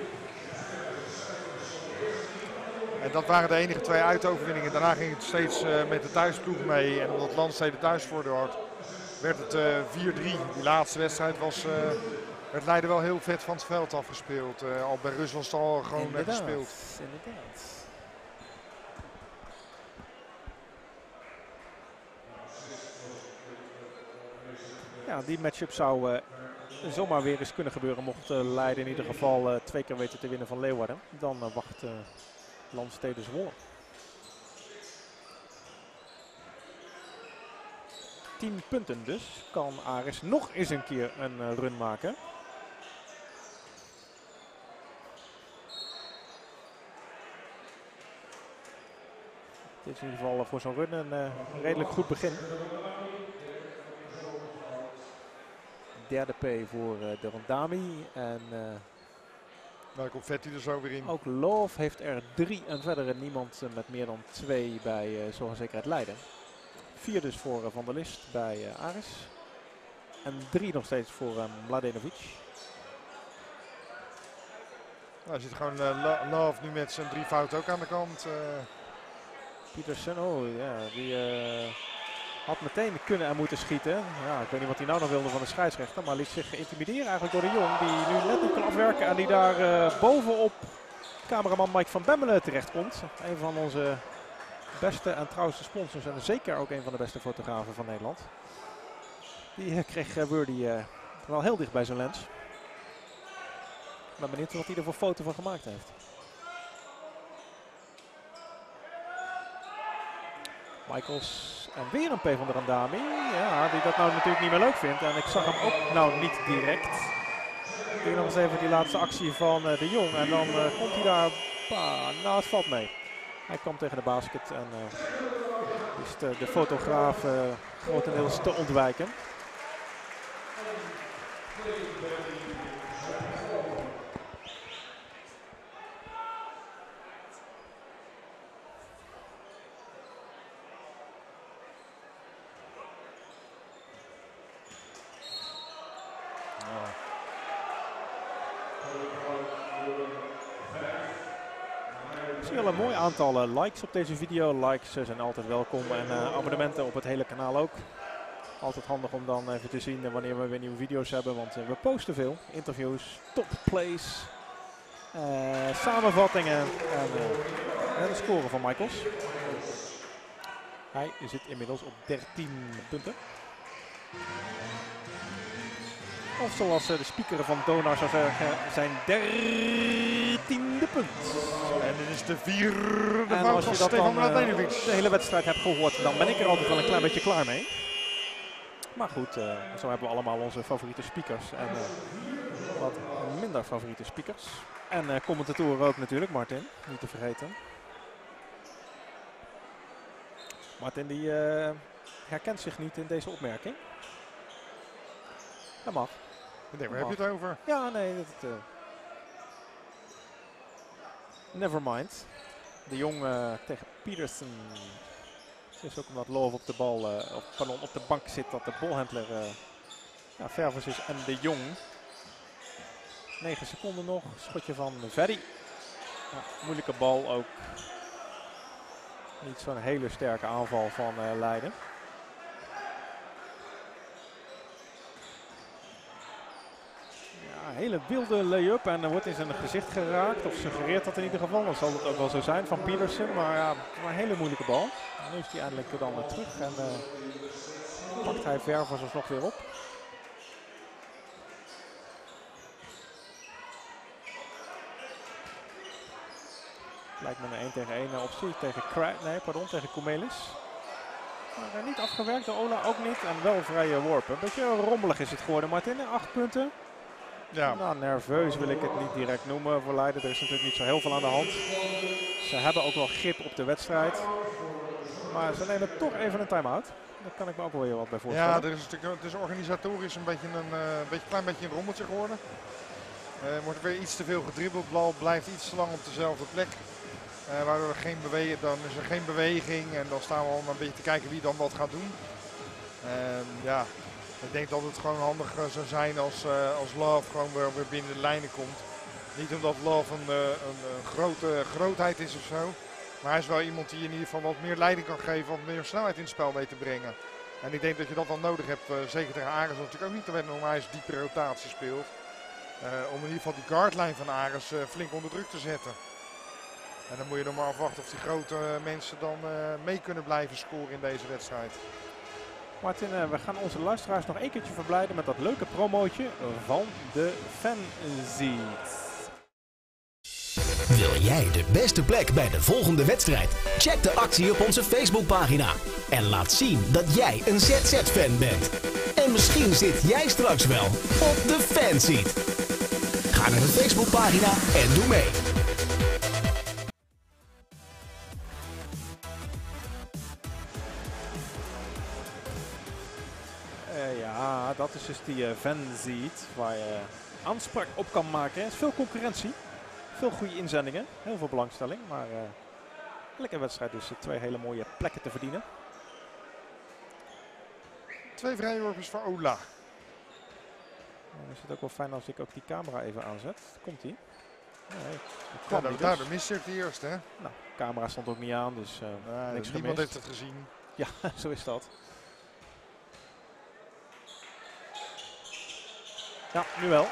En dat waren de enige 2 uitoverwinningen. Daarna ging het steeds met de thuisploeg mee. En omdat Landstede thuisvoordeel had, werd het 4-3. Die laatste wedstrijd werd Leiden wel heel vet van het veld afgespeeld. Al bij Rus was het al gewoon gespeeld. Inderdaad. Ja, die matchup zou zomaar weer eens kunnen gebeuren. Mocht Leiden in ieder geval 2 keer weten te winnen van Leeuwarden. Dan wacht Landstede Zwolle. 10 punten dus. Kan Aris nog eens een keer een run maken. Dit is in ieder geval voor zo'n run een redelijk goed begin. Derde P voor de Rondami. En daar komt Vetti er zo weer in. ook Love heeft er 3 en verder niemand met meer dan 2 bij Zorgzekerheid Leiden. 4 dus voor Van der List bij Aris. En 3 nog steeds voor Mladenovic. Nou, zit gewoon Love nu met zijn 3 fouten ook aan de kant. Pietersen, oh ja, die had meteen kunnen en moeten schieten. Ja, ik weet niet wat hij nou nog wilde van de scheidsrechter, maar liet zich intimideren eigenlijk door de Jong. Die nu net niet kan afwerken en die daar bovenop cameraman Mike van Bemmelen terechtkomt. Een van onze beste en trouwste sponsors en zeker ook een van de beste fotografen van Nederland. Die kreeg Wordy wel heel dicht bij zijn lens. Ik ben benieuwd wat hij er voor foto van gemaakt heeft. Michaels en weer een P van de Randami. Ja, die dat nou natuurlijk niet meer leuk vindt. En ik zag hem ook nou niet direct. Ik denk nog eens even die laatste actie van de Jong. En dan komt hij daar. Nou, het valt mee. Hij kwam tegen de basket en is de fotograaf grotendeels te ontwijken. Ik zie wel een mooi aantal likes op deze video. Likes zijn altijd welkom en abonnementen op het hele kanaal ook. Altijd handig om dan even te zien wanneer we weer nieuwe video's hebben, want we posten veel. Interviews, top plays, samenvattingen en de score van Michaels. Hij zit inmiddels op 13 punten. Of zoals de speaker van Donar zou zeggen, zijn 13e punt. En dit is de 4e En fout als van je dat Stefan dan Mladenovic. de hele wedstrijd hebt gehoord, dan ben ik er altijd wel een klein beetje klaar mee. Maar goed, zo hebben we allemaal onze favoriete speakers en wat minder favoriete speakers. En commentatoren ook natuurlijk, Martin, niet te vergeten. Martin die herkent zich niet in deze opmerking. Dat mag. Ik denk, waar heb je het over? Ja, nee. Never mind. De Jong tegen Peterson. Het is ook omdat Love op de bal, op de bank zit, dat de bolhandler Ververs is en de Jong. 9 seconden nog. Schotje van Verdi. Ja, moeilijke bal ook. Niet zo'n hele sterke aanval van Leiden. Ja, hele wilde lay-up en wordt in zijn gezicht geraakt. Of suggereert dat in ieder geval. Dan zal het ook wel zo zijn van Peterson. Maar ja, een hele moeilijke bal. Nu is hij eindelijk dan weer terug. En pakt hij Ververs alsnog weer op. Lijkt me een 1 tegen 1 optie tegen Koumelis. Maar niet afgewerkt, de Ola ook niet en wel vrije worpen. Beetje rommelig is het geworden, Martin. 8 punten. Ja. Nou, nerveus wil ik het niet direct noemen voor Leiden. Er is natuurlijk niet zo heel veel aan de hand. Ze hebben ook wel grip op de wedstrijd. Maar ze nemen toch even een time-out. Daar kan ik me ook wel weer wat bij voorstellen. Ja, het is organisatorisch een klein beetje een rommeltje geworden. Wordt er weer iets te veel gedribbeld, bal blijft iets te lang op dezelfde plek. Waardoor dan is er geen beweging en dan staan we allemaal een beetje te kijken wie dan wat gaat doen. Ja, ik denk dat het gewoon handig zou zijn als Love gewoon weer binnen de lijnen komt. Niet omdat Love een grote grootheid is of zo. Maar hij is wel iemand die in ieder geval wat meer leiding kan geven, wat meer snelheid in het spel mee te brengen. En ik denk dat je dat wel nodig hebt, zeker tegen Ares, dat natuurlijk ook niet te wennen om hij diepe rotatie speelt. Om in ieder geval die guardlijn van Ares flink onder druk te zetten. En dan moet je nog maar afwachten of die grote mensen dan mee kunnen blijven scoren in deze wedstrijd. Martin, we gaan onze luisteraars nog 1 keertje verblijden met dat leuke promootje van de Fanzines. Wil jij de beste plek bij de volgende wedstrijd? Check de actie op onze Facebookpagina. En laat zien dat jij een ZZ-fan bent. En misschien zit jij straks wel op de fanseat. Ga naar de Facebookpagina en doe mee. Ja, dat is dus die fanseat waar je aanspraak op kan maken. Er is veel concurrentie, veel goede inzendingen, heel veel belangstelling. Maar elke wedstrijd dus 2 hele mooie plekken te verdienen. 2 vrijworpers voor Ola. Dan is het ook wel fijn als ik ook die camera even aanzet. Komt ie? Nee, Daardoor miste ik de eerste, hè? Nou, de camera stond ook niet aan, dus niks niemand gemist. heeft het gezien. Ja, zo is dat. Ja, nu wel.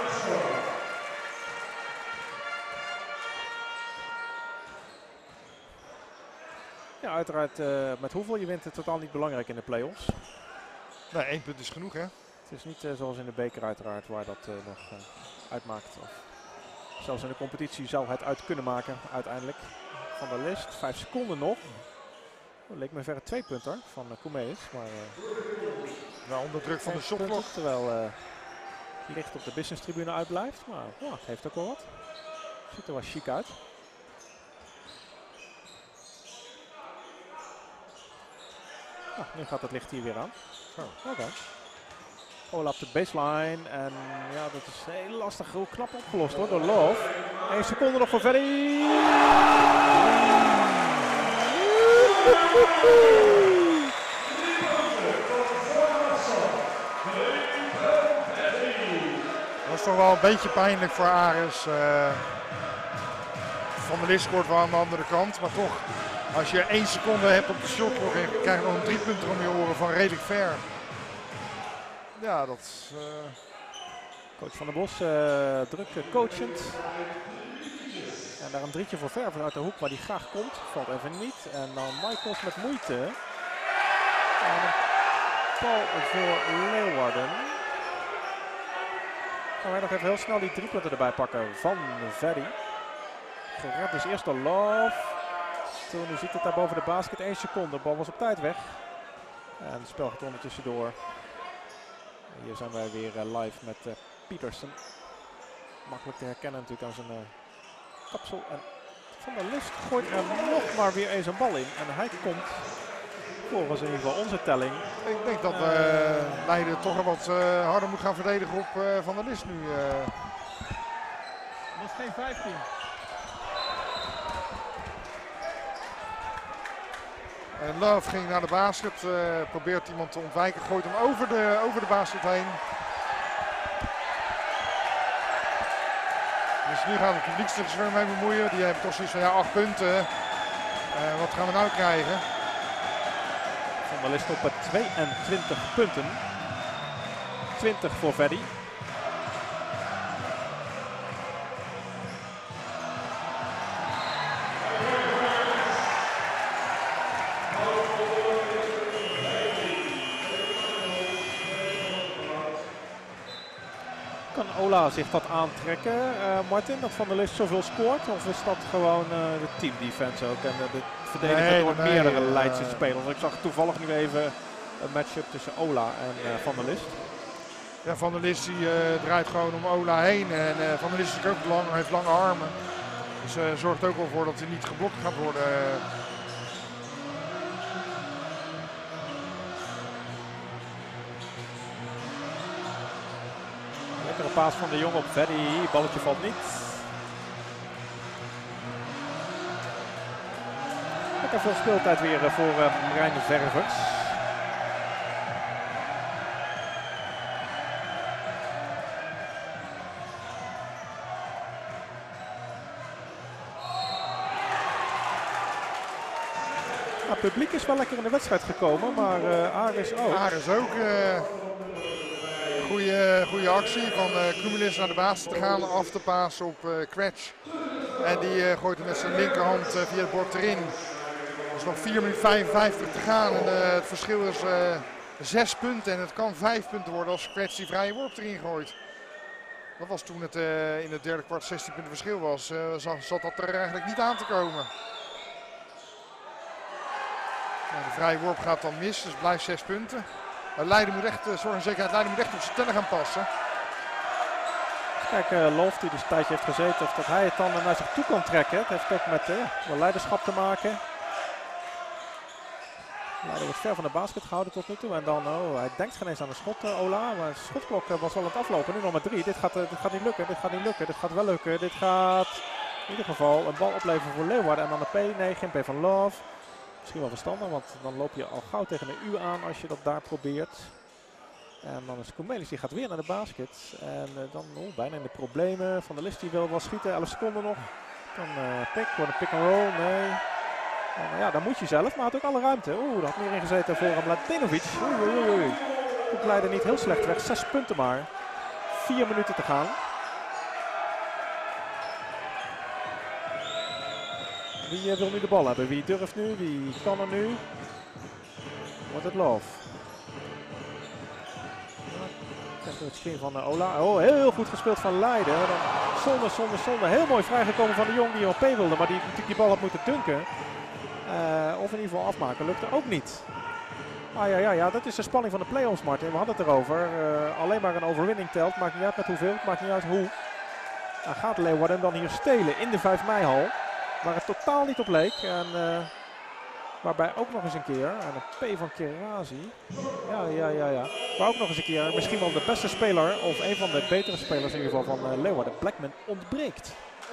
Ja, uiteraard met hoeveel je wint het totaal niet belangrijk in de play-offs. Nee, 1 punt is genoeg, hè? Het is niet zoals in de beker uiteraard waar dat nog uitmaakt. Of zelfs in de competitie zou het uit kunnen maken uiteindelijk. Van de list, 5 seconden nog. Dat leek me verre 2 punten van Koumelis. Maar onder druk van de shotklok. Terwijl licht op de business tribune uitblijft. Maar ja, het heeft ook wel wat. Ziet er wel chic uit. Nou, nu gaat het licht hier weer aan. Oké. Ola op de baseline. En ja, dat is heel lastig. Heel knap opgelost hoor, door Love. 1 seconde nog voor Verdi. Dat is toch wel een beetje pijnlijk voor Ares. Van der List scoort wel aan de andere kant. Maar toch, als je 1 seconde hebt op de shotklok en je krijgt nog een 3 punten om je oren van redelijk ver. Ja, dat is... Coach Van der Bos, druk coachend. En daar een 3'tje voor Ververs uit de hoek waar die graag komt. Valt even niet. En dan Michaels met moeite. En een bal voor Leeuwarden. Gaan wij nog even heel snel die 3 punten erbij pakken van Verdi. Gered is eerst door Love. Toen nu ziet het daar boven de basket. 1 seconde. De bal was op tijd weg. En het spel gaat ondertussen door. Hier zijn wij weer live met Peterson. Makkelijk te herkennen natuurlijk aan zijn kapsel. En Van der List gooit er nog maar weer eens een bal in. En hij komt Volgens in ieder geval onze telling. Ik denk dat Leiden toch wel wat harder moet gaan verdedigen op Van der List nu. Dat is geen 15. En Love ging naar de basket, probeert iemand te ontwijken, gooit hem over de basket heen. Dus nu gaat het publiek zich er weer mee bemoeien. Die hebben toch zoiets van ja, 8 punten. Wat gaan we nou krijgen? Van der List op 22 punten. 20 voor Verdi. Kan Ola zich dat aantrekken, Martin, dat Van der List zoveel scoort? Of is dat gewoon de teamdefense ook en de verdediging door meerdere Leidse spelers? Ik zag toevallig nu even een matchup tussen Ola en Van der List. Ja, Van der List die, draait gewoon om Ola heen en Van der List is ook lang, heeft lange armen. Dus zorgt ook wel voor dat hij niet geblokt gaat worden. Lekkere paas van de jongen op Verdi, balletje valt niet. Lekker veel speeltijd weer voor Marijn Ververs. Het publiek is wel lekker in de wedstrijd gekomen, maar Aris ook. Aris ook. Goede actie van Cumulis naar de basis te gaan, af te pasen op Quetsch. En die gooit hem met zijn linkerhand via het bord erin. Er is nog 4 minuten 55 te gaan en het verschil is 6 punten en het kan 5 punten worden als Quetsch die vrije worp erin gooit. Dat was toen het in het derde kwart 16 punten verschil was. Zat dat er eigenlijk niet aan te komen. Nou, de vrije worp gaat dan mis, dus blijft 6 punten. Leiden moet echt, zorg en zekerheid, Leiden moet echt op zijn tellen gaan passen. Kijk, Loft die dus een tijdje heeft gezeten, of dat hij het dan naar zich toe kan trekken. Het heeft ook met leiderschap te maken. Leiden wordt ver van de basket gehouden tot nu toe. En dan, hij denkt geen eens aan de schot, Ola. Maar de schotklok was wel aan het aflopen. Nu nog maar 3. Dit gaat niet lukken, dit gaat niet lukken, dit gaat wel lukken. Dit gaat in ieder geval een bal opleveren voor Leeuwarden. En dan de P, nee, geen P van Love. Misschien wel verstandig, want dan loop je al gauw tegen een U aan als je dat daar probeert. En dan is Koemelis, die gaat weer naar de basket. En dan bijna in de problemen. Van der List die wil wel schieten, 11 seconden nog. Dan wordt een pick and roll, nee. Ja, dan moet je zelf, maar had ook alle ruimte. Daar had meer in gezeten voor Mladenovic. Oei. Doet Leiden niet heel slecht weg, 6 punten maar. 4 minuten te gaan. Wie wil nu de bal hebben? Wie durft nu? Wie kan er nu? Wordt het Love. Kijk het screen van Ola. Oh, heel goed gespeeld van Leiden. Zonde. Heel mooi vrijgekomen van de Jong die op P wilde. Maar die natuurlijk die bal had moeten dunken. Of in ieder geval afmaken. Lukte ook niet. Ja, dat is de spanning van de play-offs, Martin. We hadden het erover. Alleen maar een overwinning telt. Maakt niet uit met hoeveel. Maakt niet uit hoe. Dan gaat Leeuwarden hem dan hier stelen in de 5 mei-hal. Waar het totaal niet op leek. En waarbij ook nog eens een keer, en een P van Kerazi. Ja. Maar ook nog eens een keer misschien wel de beste speler, of een van de betere spelers in ieder geval van Leeuwarden, Blackman, ontbreekt.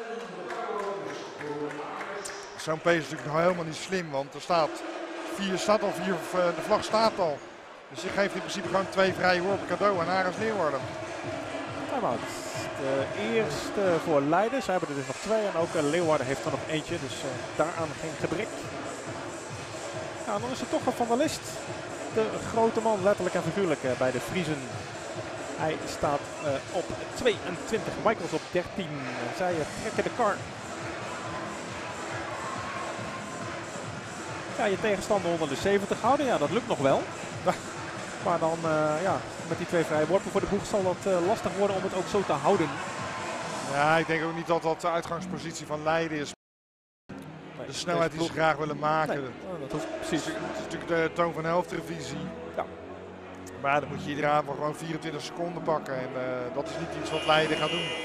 Zo'n P is natuurlijk nog helemaal niet slim, want er staat 4 staat al, 4, de vlag staat al. Dus je geeft in principe gewoon 2 vrije worpen cadeau aan Aris Leeuwarden. Time-out. De eerste voor Leiden. Zij hebben er dus nog 2 en ook Leeuwarden heeft er nog eentje. Dus daaraan geen gebrek. Nou, dan is het toch Van der List. De grote man, letterlijk en figuurlijk bij de Friezen. Hij staat op 22, Michaels op 13. Zij trekken de kar. Ja, je tegenstander onder de 70 houden, ja, dat lukt nog wel. Maar dan, met die 2 vrije worpen voor de boeg zal dat lastig worden om het ook zo te houden. Ja, ik denk ook niet dat dat de uitgangspositie van Leiden is. De snelheid die ze graag willen maken. Nee, dat hoeft precies. Het is natuurlijk de toon van de helftrevisie. Ja. Maar dan moet je iedere avond gewoon 24 seconden pakken. En dat is niet iets wat Leiden gaat doen.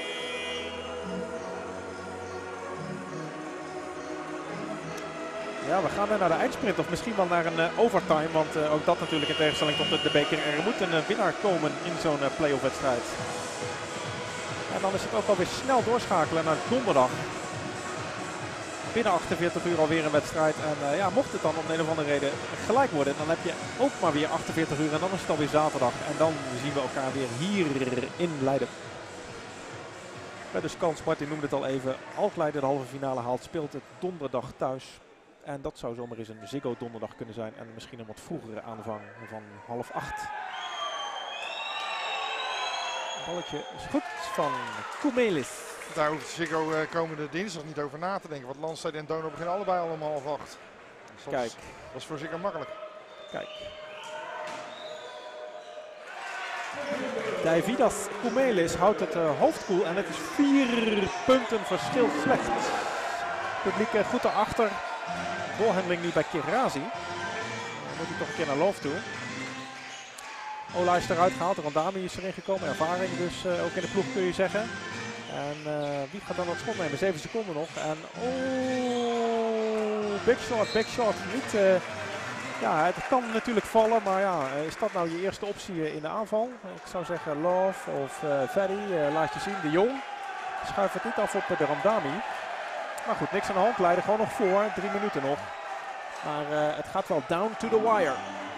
Ja, we gaan naar de eindsprint of misschien wel naar een overtime. Want ook dat natuurlijk in tegenstelling tot de beker. Er moet een winnaar komen in zo'n play-off wedstrijd. En dan is het ook alweer snel doorschakelen naar donderdag. Binnen 48 uur alweer een wedstrijd. En ja, mocht het dan om een of andere reden gelijk worden, dan heb je ook maar weer 48 uur. En dan is het alweer zaterdag. En dan zien we elkaar weer hier in Leiden. Bij de kans, Martin noemde het al even. Als Leiden de halve finale haalt, speelt het donderdag thuis. En dat zou zomaar eens een Ziggo donderdag kunnen zijn. En misschien een wat vroegere aanvang van 7:30. Balletje is goed van Koumelis. Daar hoeft Ziggo komende dinsdag niet over na te denken. Want Landstede en Donau beginnen allebei al om 7:30. Dus Kijk. Dat is voor Ziggo makkelijk. Kijk. Davidas Koumelis houdt het hoofd koel en het is 4 punten verschil slecht. Publiek goed erachter. Bolhandeling nu bij Kirazi. Dan moet hij toch een keer naar Love toe. Ola is eruit gehaald, Randami is erin gekomen, ervaring dus ook in de ploeg kun je zeggen. En wie gaat dan dat schot nemen? 7 seconden nog. En big shot. Niet, ja, het kan natuurlijk vallen, maar ja, is dat nou je eerste optie in de aanval? Ik zou zeggen Love of Ferry, laat je zien, de Jong. Schuift het niet af op de Randami. Maar goed, niks aan de hand, Leiden gewoon nog voor, 3 minuten nog. Maar het gaat wel down to the wire.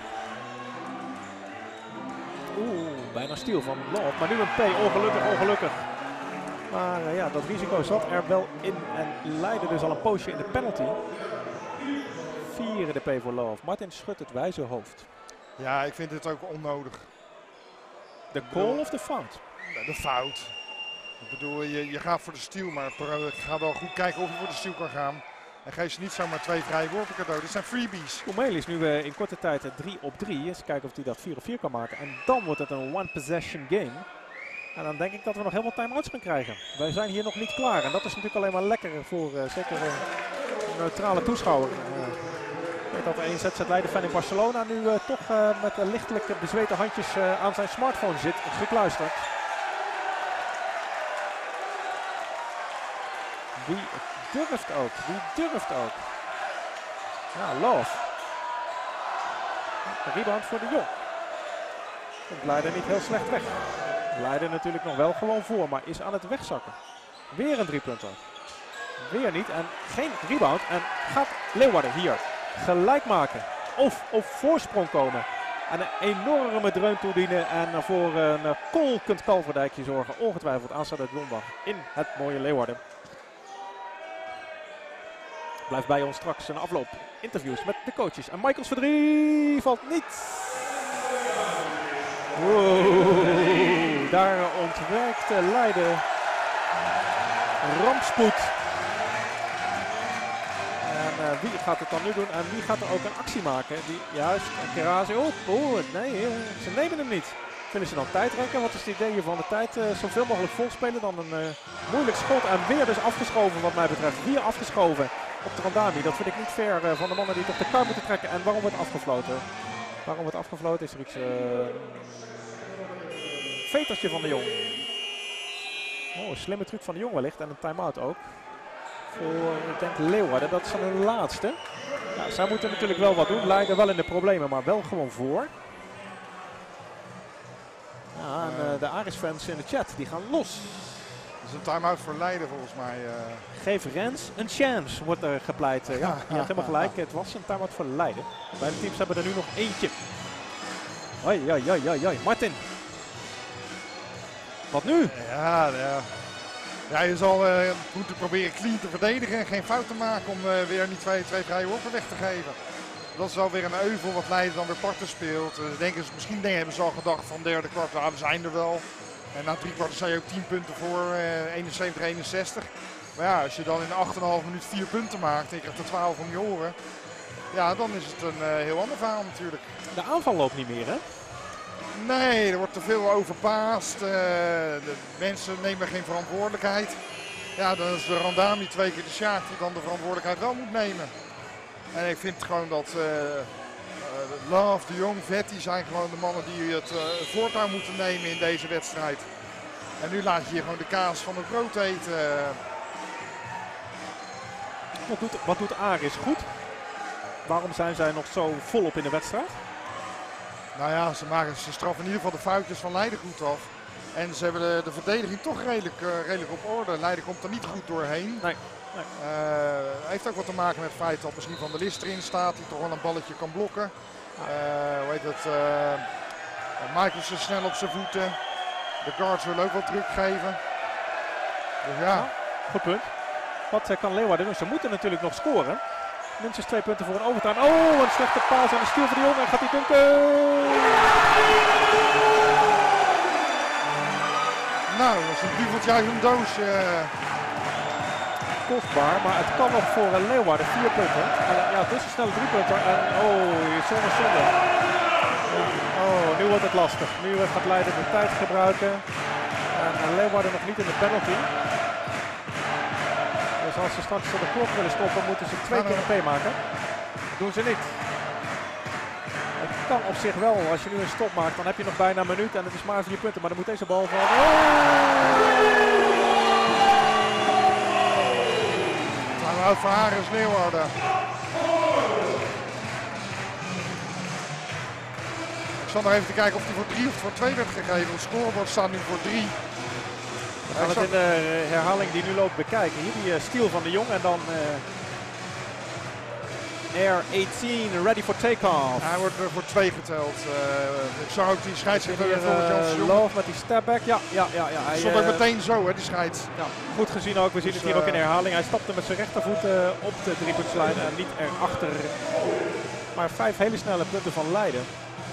Bijna steal van Love, maar nu een P, ongelukkig. Maar ja, dat risico zat er wel in en Leiden dus al een poosje in de penalty. 4 de P voor Love. Martin schudt het wijze hoofd. Ja, ik vind het ook onnodig. De goal of de fout? De fout. Ik bedoel, je gaat voor de steal, maar ga wel goed kijken of je voor de steal kan gaan. En geef ze niet zomaar 2 vrije worpen cadeau. Dit zijn freebies. Koumelis nu in korte tijd 3 op 3. Eens kijken of hij dat 4 op 4 kan maken. En dan wordt het een one possession game. En dan denk ik dat we nog heel wat time-outs gaan krijgen. Wij zijn hier nog niet klaar. En dat is natuurlijk alleen maar lekker voor zeker een neutrale toeschouwer. Ik weet dat er een ZZ Leiden fan in Barcelona nu toch met lichtelijk bezweten handjes aan zijn smartphone zit gekluisterd. Wie durft ook? Ja, Love. Rebound voor de Jong. Komt Leiden niet heel slecht weg. Leiden natuurlijk nog wel gewoon voor, maar is aan het wegzakken. Weer een 3-punter. Weer niet en geen rebound. En gaat Leeuwarden hier gelijk maken. Of op voorsprong komen. En een enorme dreun toedienen en voor een kolkend Kalverdijkje zorgen. Ongetwijfeld aanstaande zondag in het mooie Leeuwarden. Blijft bij ons straks een afloop. Interviews met de coaches. En Michaels voor 3 valt niet. Wow, daar ontwerkt Leiden rampspoed. En wie gaat het dan nu doen? En wie gaat er ook een actie maken? Die, juist, Kirazi. Nee, ze nemen hem niet. Willen ze dan tijd rekken? Wat is het idee hier van de tijd? Zoveel mogelijk volspelen. Dan een moeilijk schot. En weer dus afgeschoven wat mij betreft. Weer afgeschoven op de Randami. Dat vind ik niet fair van de mannen die toch de kar moeten trekken. En waarom wordt afgefloten? Waarom wordt afgefloten? Is er iets... vetertje van de Jong. Oh, een slimme truc van de Jong wellicht. En een time-out ook. Voor, ik denk, Leeuwarden. Dat is dan hun laatste. Ja, zij moeten natuurlijk wel wat doen. Leiden wel in de problemen, maar wel gewoon voor. Ja, en de Aris-fans in de chat, die gaan los. Dat is een time-out voor Leiden volgens mij. Geef Rens een chance, wordt er gepleit. Ja, je hebt helemaal gelijk. Het was een time-out voor Leiden. Beide teams hebben er nu nog eentje. Hoi, Martin. Wat nu? Ja, je zal moeten proberen clean te verdedigen en geen fout te maken om weer niet twee vrije worpen weg te geven. Dat is alweer een euvel wat Leiden dan weer parten speelt. Misschien hebben ze al gedacht van derde kwart, we zijn er wel. En na 3 kwarten sta je ook 10 punten voor, 71-61. Maar ja, als je dan in 8,5 minuut 4 punten maakt en je krijgt er 12 om je oren. Ja, dan is het een heel ander verhaal natuurlijk. De aanval loopt niet meer, hè? Nee, er wordt te veel overpaast. De mensen nemen geen verantwoordelijkheid. Ja, dan is de Randami 2 keer de Sjaak die dan de verantwoordelijkheid wel moet nemen. En ik vind gewoon dat Love, de Jong, Vetti zijn gewoon de mannen die het voortouw moeten nemen in deze wedstrijd. En nu laat je hier gewoon de kaas van het brood eten. Wat doet Aris goed? Waarom zijn zij nog zo volop in de wedstrijd? Nou ja, ze straffen in ieder geval de foutjes van Leiden goed af. En ze hebben de verdediging toch redelijk op orde. Leiden komt er niet goed doorheen. Nee. Heeft ook wat te maken met het feit dat misschien Van der List erin staat. Die toch wel een balletje kan blokken. Hoe heet het? Michaels is snel op zijn voeten. De guards willen ook wel druk geven. Dus ja. Goed punt. Wat kan Leeuwarden doen? Ze moeten natuurlijk nog scoren. Minstens 2 punten voor een overtime. Oh, een slechte paas aan de stiel van de jongen. En gaat hij dunken? Nou, dat is een duveltje uit een doosje. Kostbaar, maar het kan nog voor Leeuwarden. 4 punten. En, ja, het is een snelle 3 punten. En zonde. Oh, nu wordt het lastig. Nu gaat Leiden de tijd gebruiken. En Leeuwarden nog niet in de penalty. Dus als ze straks de klok willen stoppen, moeten ze 2 keer een P maken. Dat doen ze niet. Het kan op zich wel. Als je nu een stop maakt, dan heb je nog bijna een minuut en het is maar 4 punten. Maar dan moet deze bal van... Time-out voor Hares Leeuwarden. Ik zal nog even te kijken of hij voor 3 of voor 2 werd gegeven. Het scorebord staat nu voor 3. We gaan het in de herhaling die nu loopt bekijken. Hier die steal van de Jong en dan Air 18 ready for take-off. Hij wordt voor 2 geteld. Ik zag ook die scheidsrechter Love met die stepback. Ja. Hij stond ook meteen zo, hè, die scheids. Ja, goed gezien ook. We zien het hier ook in de herhaling. Hij stapte met zijn rechtervoet op de driepuntslijn en niet erachter. Maar 5 hele snelle punten van Leiden.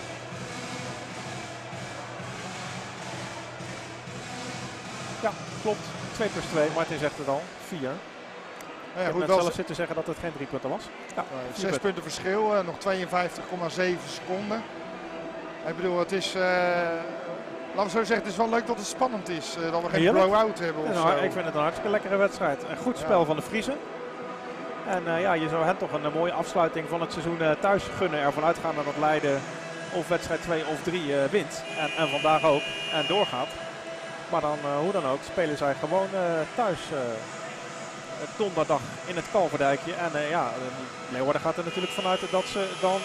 Ja, klopt. 2 plus 2. Martin zegt het al. 4. Ja, ik goed, heb net zelf zitten zeggen dat het geen 3 punten was. Ja, 6 punten verschil. Nog 52,7 seconden. Ik bedoel, het is... laten we zo zeggen, het is wel leuk dat het spannend is. Dat we geen blow-out hebben of zo. Ik vind het een hartstikke lekkere wedstrijd. Een goed spel van de Friezen. En ja, je zou hen toch een mooie afsluiting van het seizoen thuis gunnen. Ervan uitgaande dat Leiden of wedstrijd 2 of 3 wint. En vandaag ook. En doorgaat. Maar dan, hoe dan ook, spelen zij gewoon thuis donderdag in het Kalverdijkje. En ja, Leeuwarden gaat er natuurlijk vanuit dat ze dan,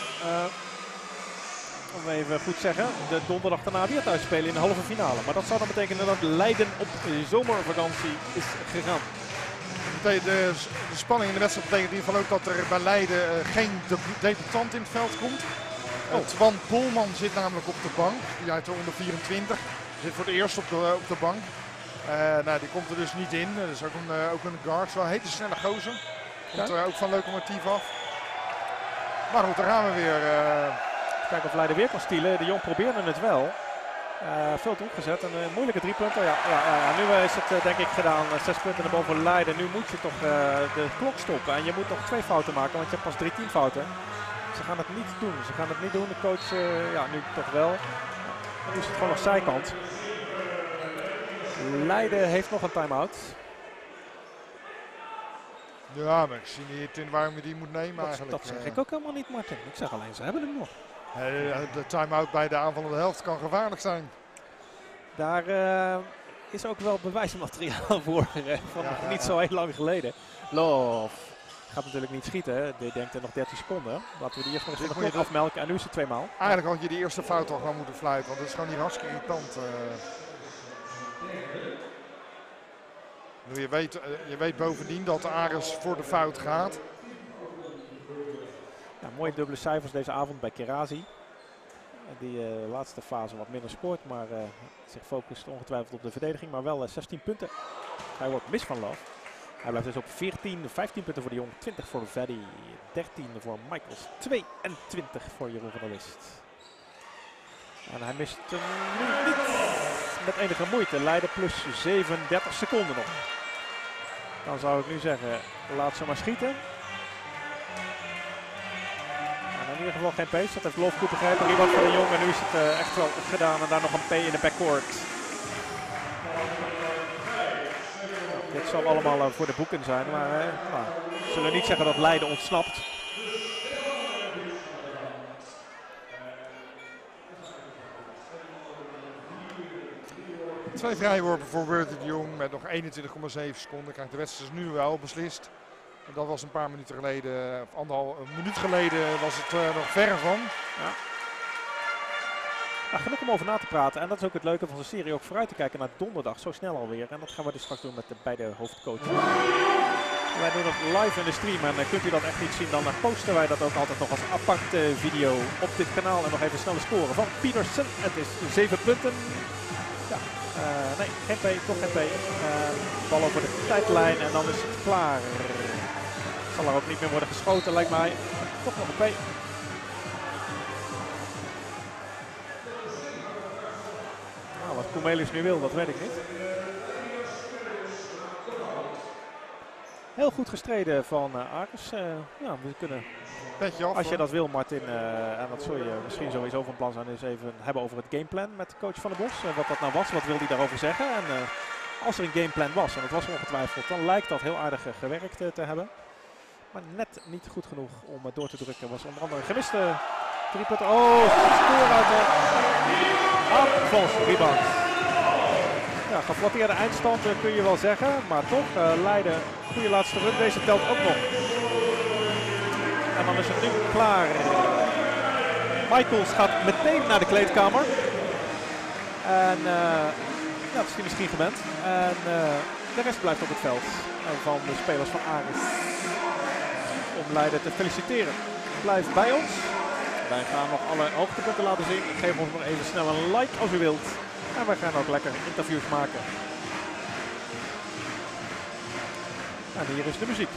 om even goed zeggen, de donderdag daarna weer thuis spelen in de halve finale. Maar dat zou dan betekenen dat Leiden op zomervakantie is gegaan. De spanning in de wedstrijd betekent in ieder geval ook dat er bij Leiden geen debutant in het veld komt. Twan Polman zit namelijk op de bank, die uit de onder 24. Zit voor het eerst op de bank. Nou, die komt er dus niet in. Dat is ook een guard. Wel een hele snelle gozer. Komt er ook van locomotief af. Maar goed, daar gaan we weer. Kijken of Leiden weer kan stielen. De Jong probeerde het wel. Veel toegezet. Een moeilijke 3 punten. Ja, nu is het denk ik gedaan. 6 punten naar boven Leiden. Nu moet je toch de klok stoppen. En je moet nog 2 fouten maken. Want je hebt pas 3 teamfouten. Ze gaan het niet doen. Ze gaan het niet doen. De coach, ja, nu toch wel. Nu is het gewoon nog zijkant. Leiden heeft nog een time-out. Ja, maar ik zie niet in waarom je die moet nemen eigenlijk. Dat zeg ik ook helemaal niet, Martin. Ik zeg alleen, ze hebben hem nog. De time-out bij de aanvallende helft kan gevaarlijk zijn. Daar is ook wel bewijsmateriaal voor van nog niet zo heel lang geleden. Love gaat natuurlijk niet schieten. Hè. Die denkt er nog 13 seconden. Laten we die eerst nog eens van de klok afmelken. En nu is het 2 maal. Eigenlijk had je die eerste fout al gewoon moeten fluiten. Want het is gewoon hier hartstikke irritant. Je weet bovendien dat de Ares voor de fout gaat. Ja, mooie dubbele cijfers deze avond bij Kerazi. Die laatste fase wat minder scoort, maar zich focust ongetwijfeld op de verdediging. Maar wel 16 punten. Hij wordt mis van Love. Hij blijft dus op 14, 15 punten voor de Jong, 20 voor Veddy, 13 voor Michaels, 22 voor Jeroen van der List. En hij mist nu niet met enige moeite. Leiden plus 37 seconden nog. Dan zou ik nu zeggen, laat ze maar schieten. En in ieder geval geen pace, dat heeft Love goed begrepen. Rebound van de Jong en nu is het echt wel gedaan. En daar nog een P in de backcourt. Dit zal allemaal voor de boeken zijn, maar we zullen niet zeggen dat Leiden ontsnapt. Twee vrijworpen voor Bertie de Jong met nog 21,7 seconden. Krijgt de wedstrijd nu wel beslist. Dat was een paar minuten geleden, of een minuut geleden was het nog verre van. Ja. Nou, genoeg om over na te praten. En dat is ook het leuke van de serie, ook vooruit te kijken naar donderdag. Zo snel alweer. En dat gaan we dus straks doen met de beide hoofdcoaches. Wij doen het live in de stream en kunt u dat echt niet zien, dan posten wij dat ook altijd nog als aparte video op dit kanaal. En nog even snelle scoren van Pietersen. Het is 7 punten. Ja, nee, geen P, toch geen P. Bal over de tijdlijn en dan is het klaar. Zal er ook niet meer worden geschoten, lijkt mij. Toch nog een P. Nou, wat Cornelius nu wil, dat weet ik niet. Heel goed gestreden van Arkes. Ja, we kunnen, Petje af, als je hoor. dat wil Martin, en dat zul je misschien sowieso van plan zijn, eens even hebben over het gameplan met de coach van de Bos. Wat dat nou was, wat wil hij daarover zeggen. En als er een gameplan was, en dat was ongetwijfeld, dan lijkt dat heel aardig gewerkt te hebben. Maar net niet goed genoeg om door te drukken. Was onder andere een gemiste 3 punten. Oh, score uit de aanvals rebound. Ja, geflatteerde eindstand kun je wel zeggen, maar toch Leiden, goede laatste run. Deze telt ook nog. En dan is het nu klaar. Michaels gaat meteen naar de kleedkamer. En ja, dat is hij misschien gewend. En de rest blijft op het veld van de spelers van Aris. Om Leiden te feliciteren. Blijf bij ons. Wij gaan nog alle hoogtepunten laten zien. Geef ons nog even snel een like als u wilt. En wij gaan ook lekker interviews maken. En hier is de muziek.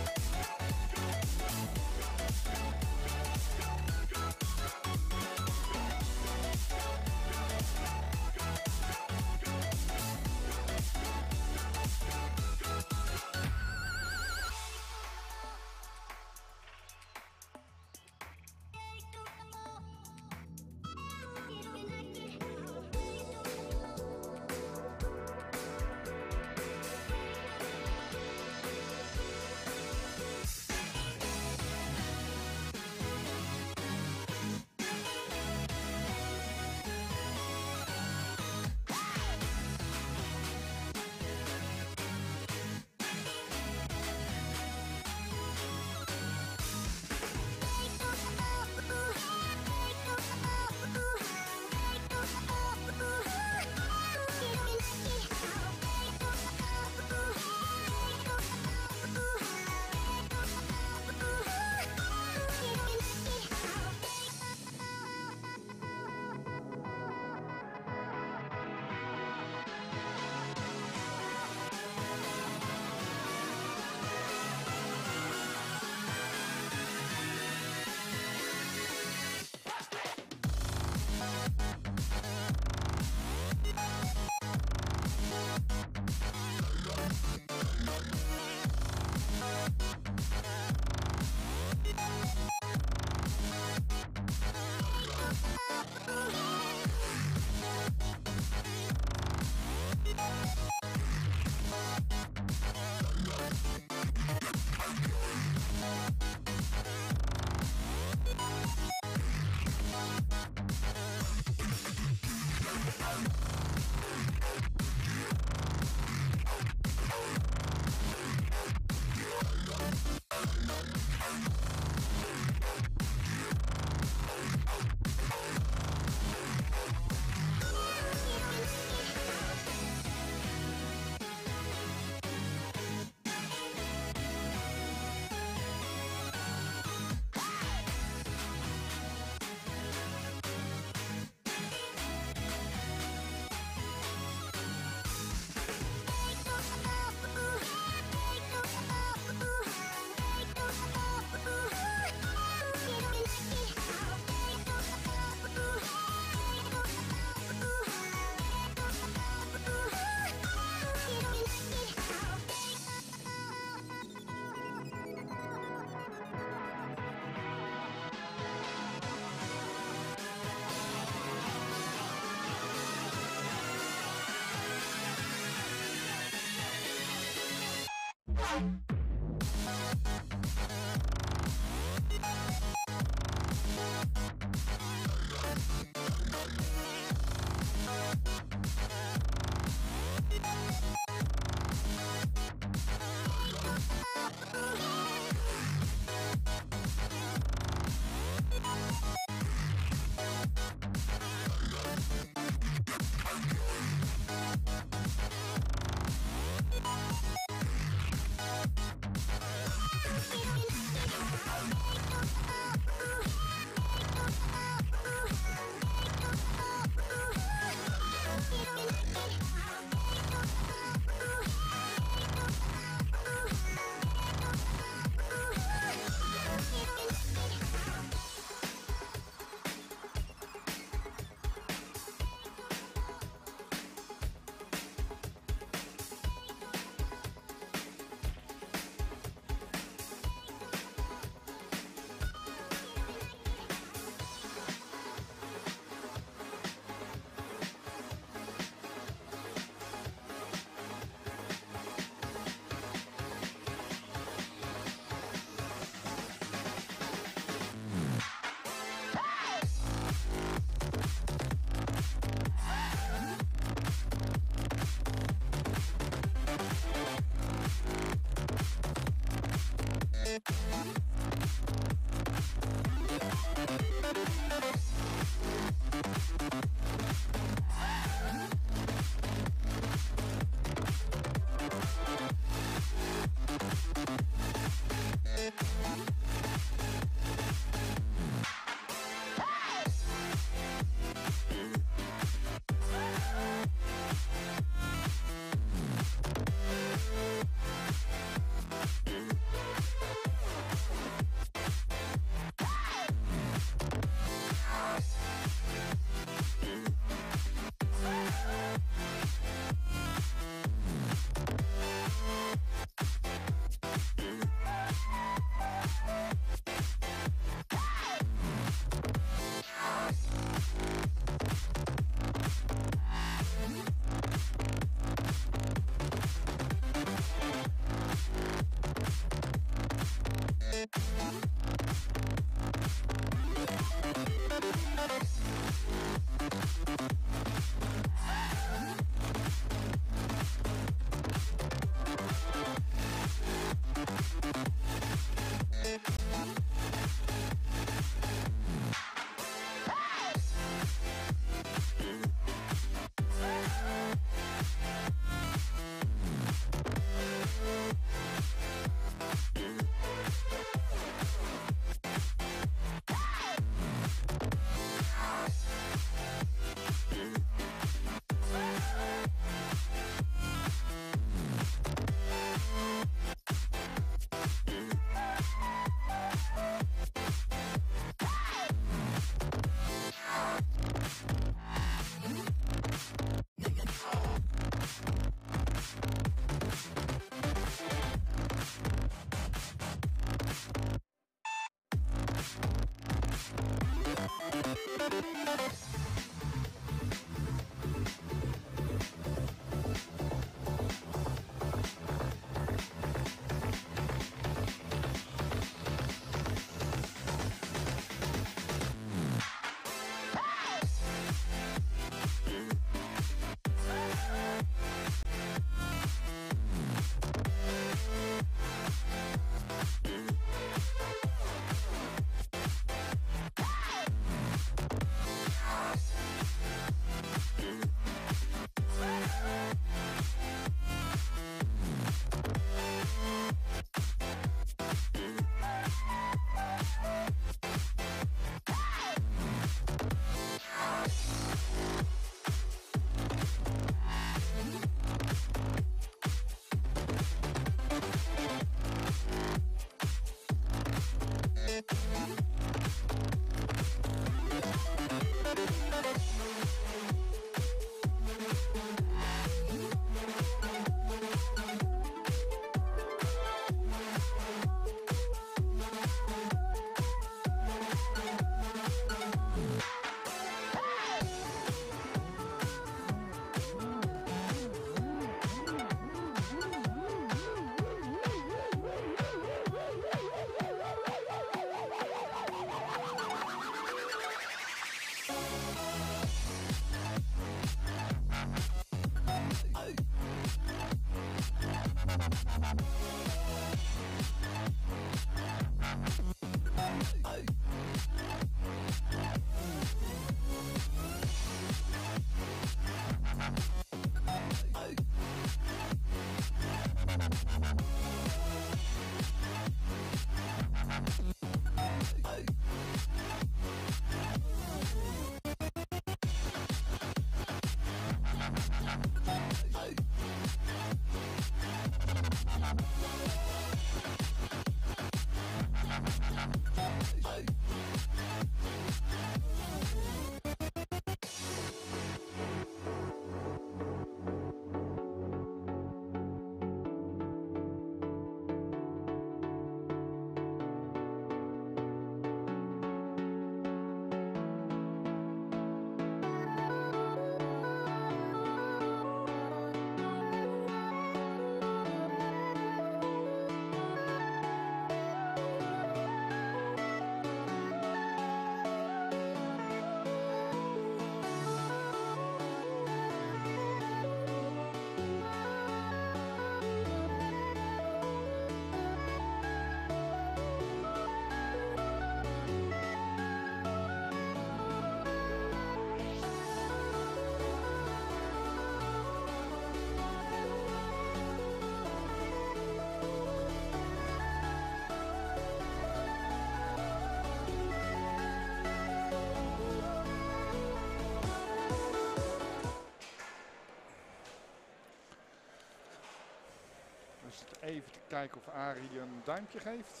even te kijken of Arie een duimpje geeft.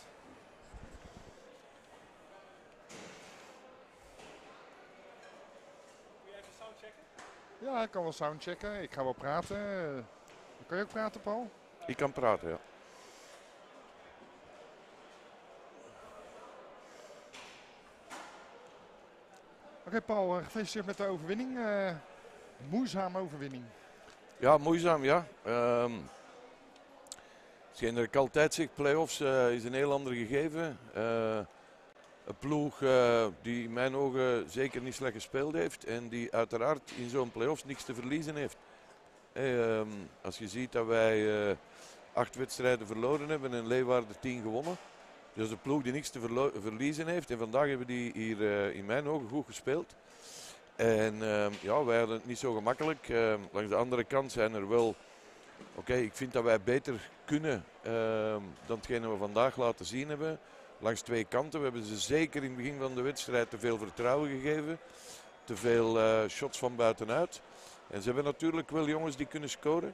Kun je even soundchecken? Ja, ik kan wel soundchecken. Ik ga wel praten. Kan je ook praten, Paul? Ik kan praten, ja. Oké, Paul, gefeliciteerd met de overwinning. Moeizame overwinning. Ja, moeizaam, ja. Hetgeen dat ik altijd zeg, play-offs is een heel ander gegeven. Een ploeg die in mijn ogen zeker niet slecht gespeeld heeft en die uiteraard in zo'n play-offs niks te verliezen heeft. Als je ziet dat wij 8 wedstrijden verloren hebben en Leeuwarden 10 gewonnen. Dus de ploeg die niks te verliezen heeft. En vandaag hebben die hier in mijn ogen goed gespeeld. En ja, wij hadden het niet zo gemakkelijk. Langs de andere kant zijn er wel... Oké, ik vind dat wij beter kunnen dan hetgene we vandaag laten zien hebben. Langs 2 kanten. We hebben ze zeker in het begin van de wedstrijd te veel vertrouwen gegeven. Te veel shots van buitenuit. En ze hebben natuurlijk wel jongens die kunnen scoren.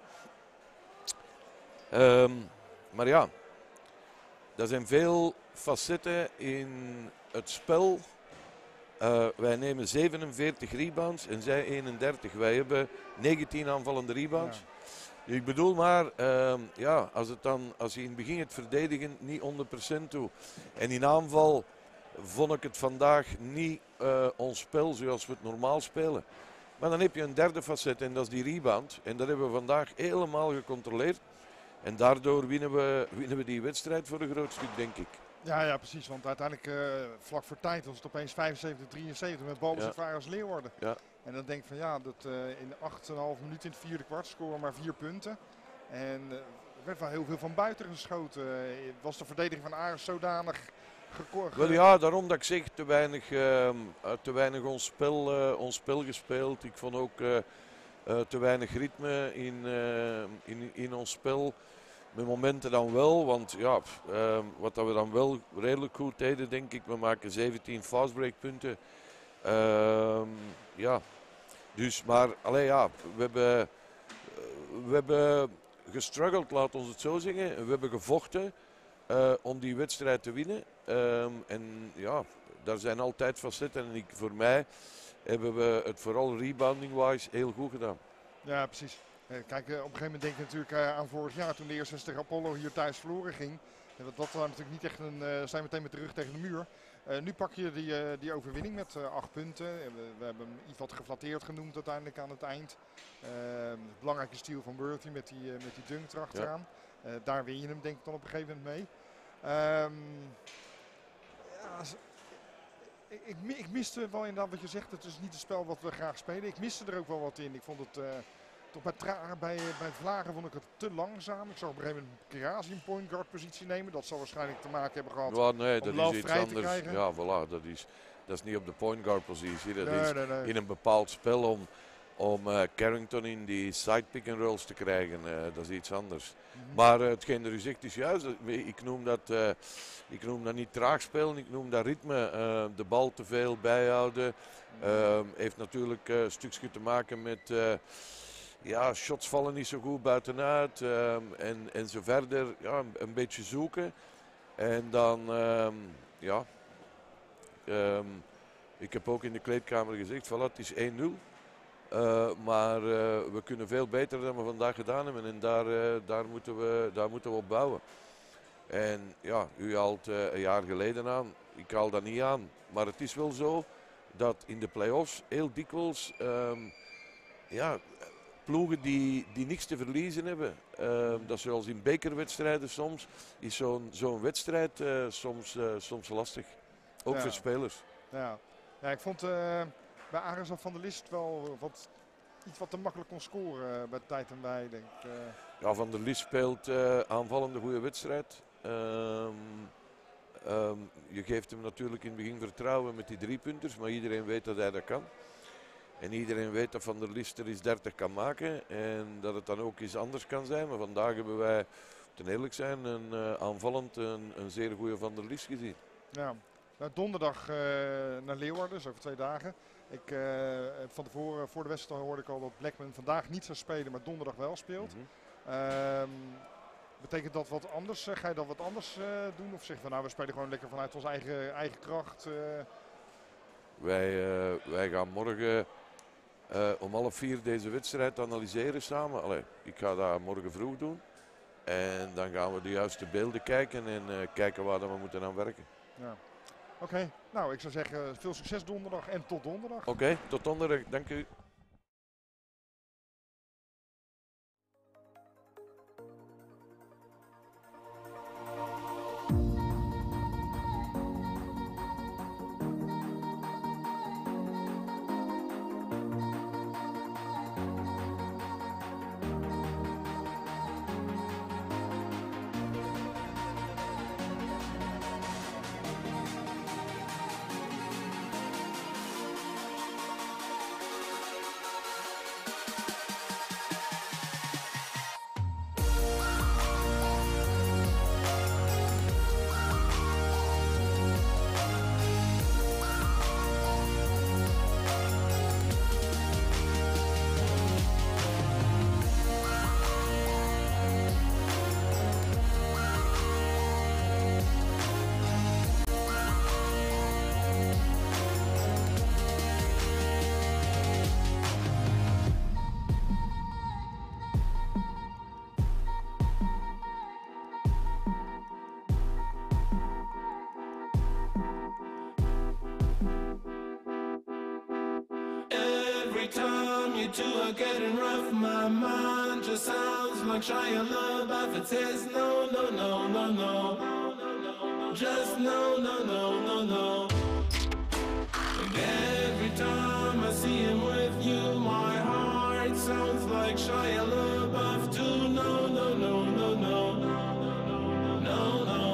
Maar ja, er zijn veel facetten in het spel. Wij nemen 47 rebounds en zij 31. Wij hebben 19 aanvallende rebounds. Ja. Ik bedoel maar, ja, als je in het begin het verdedigen niet 100% doet. En in aanval vond ik het vandaag niet ons spel zoals we het normaal spelen. Maar dan heb je een derde facet en dat is die rebound. En dat hebben we vandaag helemaal gecontroleerd. En daardoor winnen we die wedstrijd voor een groot stuk, denk ik. Ja, precies. Want uiteindelijk vlak voor tijd was het opeens 75-73 met balbezit voor als Leeuwarden. Ja. En dan denk ik van ja, dat in 8,5 minuten in het vierde kwart scoren maar 4 punten. En er werd wel heel veel van buiten geschoten. Was de verdediging van Ares zodanig gekort? Wel ja, daarom dat ik zeg te weinig ons spel gespeeld. Ik vond ook te weinig ritme in ons spel. Met momenten dan wel, want ja, wat dat we dan wel redelijk goed deden, denk ik, we maken 17 fastbreak-punten. Ja, dus, maar allee, ja, we hebben gestruggeld, laat ons het zo zeggen. We hebben gevochten om die wedstrijd te winnen. En ja, daar zijn altijd facetten. En voor mij hebben we het vooral rebounding-wise heel goed gedaan. Ja, precies. Kijk, op een gegeven moment denk je natuurlijk aan vorig jaar toen de eerste wedstrijd tegen Apollo hier thuis verloren ging. En dat was natuurlijk niet echt zijn meteen met de rug tegen de muur. Nu pak je die overwinning met 8 punten. We hebben hem iets wat geflatteerd genoemd uiteindelijk aan het eind. Belangrijke steal van Worthy met die dunk erachteraan. Ja. Daar win je hem denk ik dan op een gegeven moment mee. Ik miste wel inderdaad wat je zegt. Het is niet het spel wat we graag spelen. Ik miste er ook wel wat in. Ik vond het... Toch bij Vlagen vond ik het te langzaam. Ik zag op een gegeven moment Kirasi een point guard positie nemen. Dat zal waarschijnlijk te maken hebben gehad ja, nee, om dat is iets anders. Ja, voilà, dat is niet op de point guard positie. Dat is nee. in een bepaald spel om Carrington in die side pick and rolls te krijgen. Dat is iets anders. Mm-hmm. Maar hetgeen dat u zegt is juist. Ik noem dat niet traag spelen. Ik noem dat ritme. De bal te veel bijhouden. Heeft natuurlijk een stukje te maken met... ja, shots vallen niet zo goed buitenuit en zo verder. Ja, een beetje zoeken. En dan, ja, ik heb ook in de kleedkamer gezegd, voilà, het is 1-0. Maar we kunnen veel beter dan we vandaag gedaan hebben en daar moeten we op bouwen. En ja, u haalt een jaar geleden aan, ik haal dat niet aan. Maar het is wel zo dat in de play-offs heel dikwijls, ja... Ploegen die niks te verliezen hebben. Dat zoals in bekerwedstrijden soms, is zo'n wedstrijd soms lastig. Ook voor spelers. Ja, ik vond bij Ares van der List wel iets wat te makkelijk kon scoren bij Tijd en Wij, denk ik. Ja, Van der List speelt aanvallende goede wedstrijd. Je geeft hem natuurlijk in het begin vertrouwen met die 3-punters, maar iedereen weet dat hij dat kan. En iedereen weet dat Van der List er eens 30 kan maken en dat het dan ook eens anders kan zijn. Maar vandaag hebben wij, ten eerlijk zijn, aanvallend een zeer goede Van der List gezien. Ja, nou, donderdag naar Leeuwarden, dus over 2 dagen. Van tevoren, voor de wedstrijd hoorde ik al dat Blackman vandaag niet zou spelen, maar donderdag wel speelt. Mm-hmm. Betekent dat wat anders? Ga je dat wat anders doen? Of zeg je van nou, we spelen gewoon lekker vanuit onze eigen kracht? Wij gaan morgen om 3:30 deze wedstrijd analyseren samen. Allee, ik ga dat morgen vroeg doen. En dan gaan we de juiste beelden kijken en kijken waar dat we moeten aan werken. Ja. Oké, nou ik zou zeggen veel succes donderdag en tot donderdag. Oké, tot donderdag. Dank u. Every time you two are getting rough, my mind just sounds like Shia LaBeouf. It says no, no, no, no, no, just no, no, no, no, no. And every time I see him with you, my heart sounds like Shia LaBeouf too. No, no, no, no, no, no, no, no.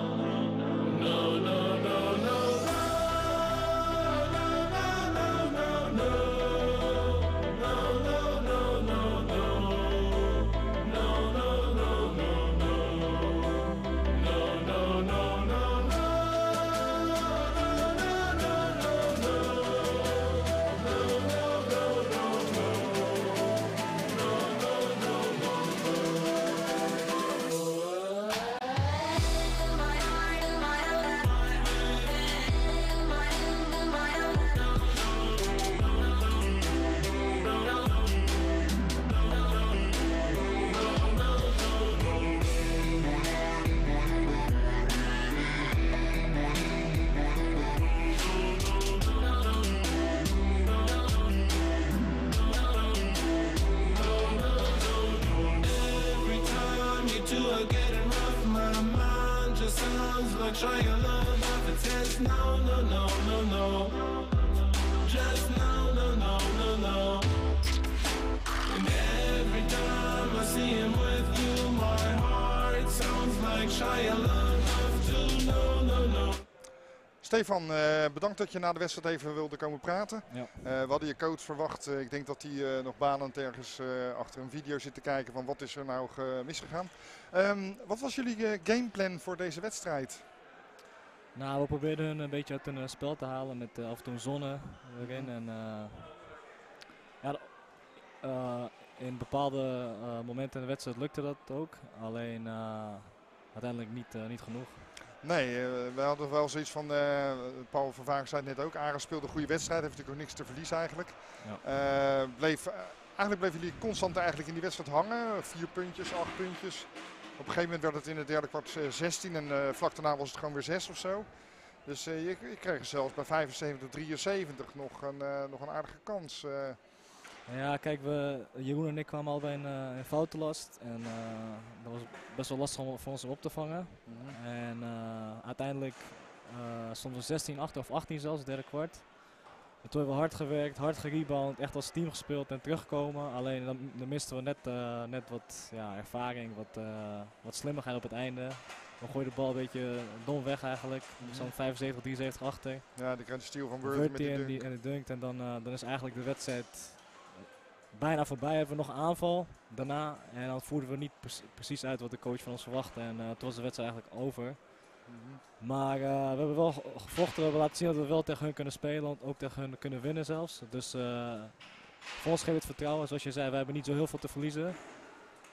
Shia LaBeouf, it says no, no, no, no, no, just no, no, no, no, no. And every time I see him with you, my heart sounds like Shia LaBeouf too. No, no, no. Stefan, bedankt dat je na de wedstrijd even wilde komen praten. Ja. We hadden je coach verwacht. Ik denk dat hij nog banend ergens achter een video zit te kijken van wat is er nou misgegaan. Wat was jullie gameplan voor deze wedstrijd? Nou, we probeerden hun een beetje uit hun spel te halen met af en toe zonne erin. En, in bepaalde momenten in de wedstrijd lukte dat ook. Alleen uiteindelijk niet genoeg. Nee, we hadden wel zoiets van, Paul van Vaak zei het net ook, Ares speelde een goede wedstrijd, heeft natuurlijk ook niks te verliezen eigenlijk. Ja. Eigenlijk bleven jullie constant eigenlijk in die wedstrijd hangen, 4 puntjes, 8 puntjes. Op een gegeven moment werd het in het derde kwart 16 en vlak daarna was het gewoon weer 6 of zo. Dus je kreeg zelfs bij 75-73 nog een aardige kans. Ja, kijk, Jeroen en ik kwamen al bij een foutenlast. En dat was best wel lastig voor ons om op te vangen. En uiteindelijk stonden we 16 achter of 18 zelfs, het derde kwart. En toen hebben we hard gewerkt, hard gerebound, echt als team gespeeld en teruggekomen. Alleen dan misten we net wat ervaring, wat slimmigheid op het einde. We gooiden de bal een beetje dom weg eigenlijk. We staan 75-73 achter. Ja, die krijgt de steal van Worthy met die dunk. En die dunkt en dan is eigenlijk de wedstrijd bijna voorbij. Hebben we nog een aanval daarna en dan voerden we niet precies uit wat de coach van ons verwachtte. En toen was de wedstrijd eigenlijk over. Maar we hebben wel gevochten, we hebben laten zien dat we wel tegen hun kunnen spelen, ook tegen hun kunnen winnen zelfs. Dus voor ons geeft het vertrouwen, zoals je zei, we hebben niet zo heel veel te verliezen.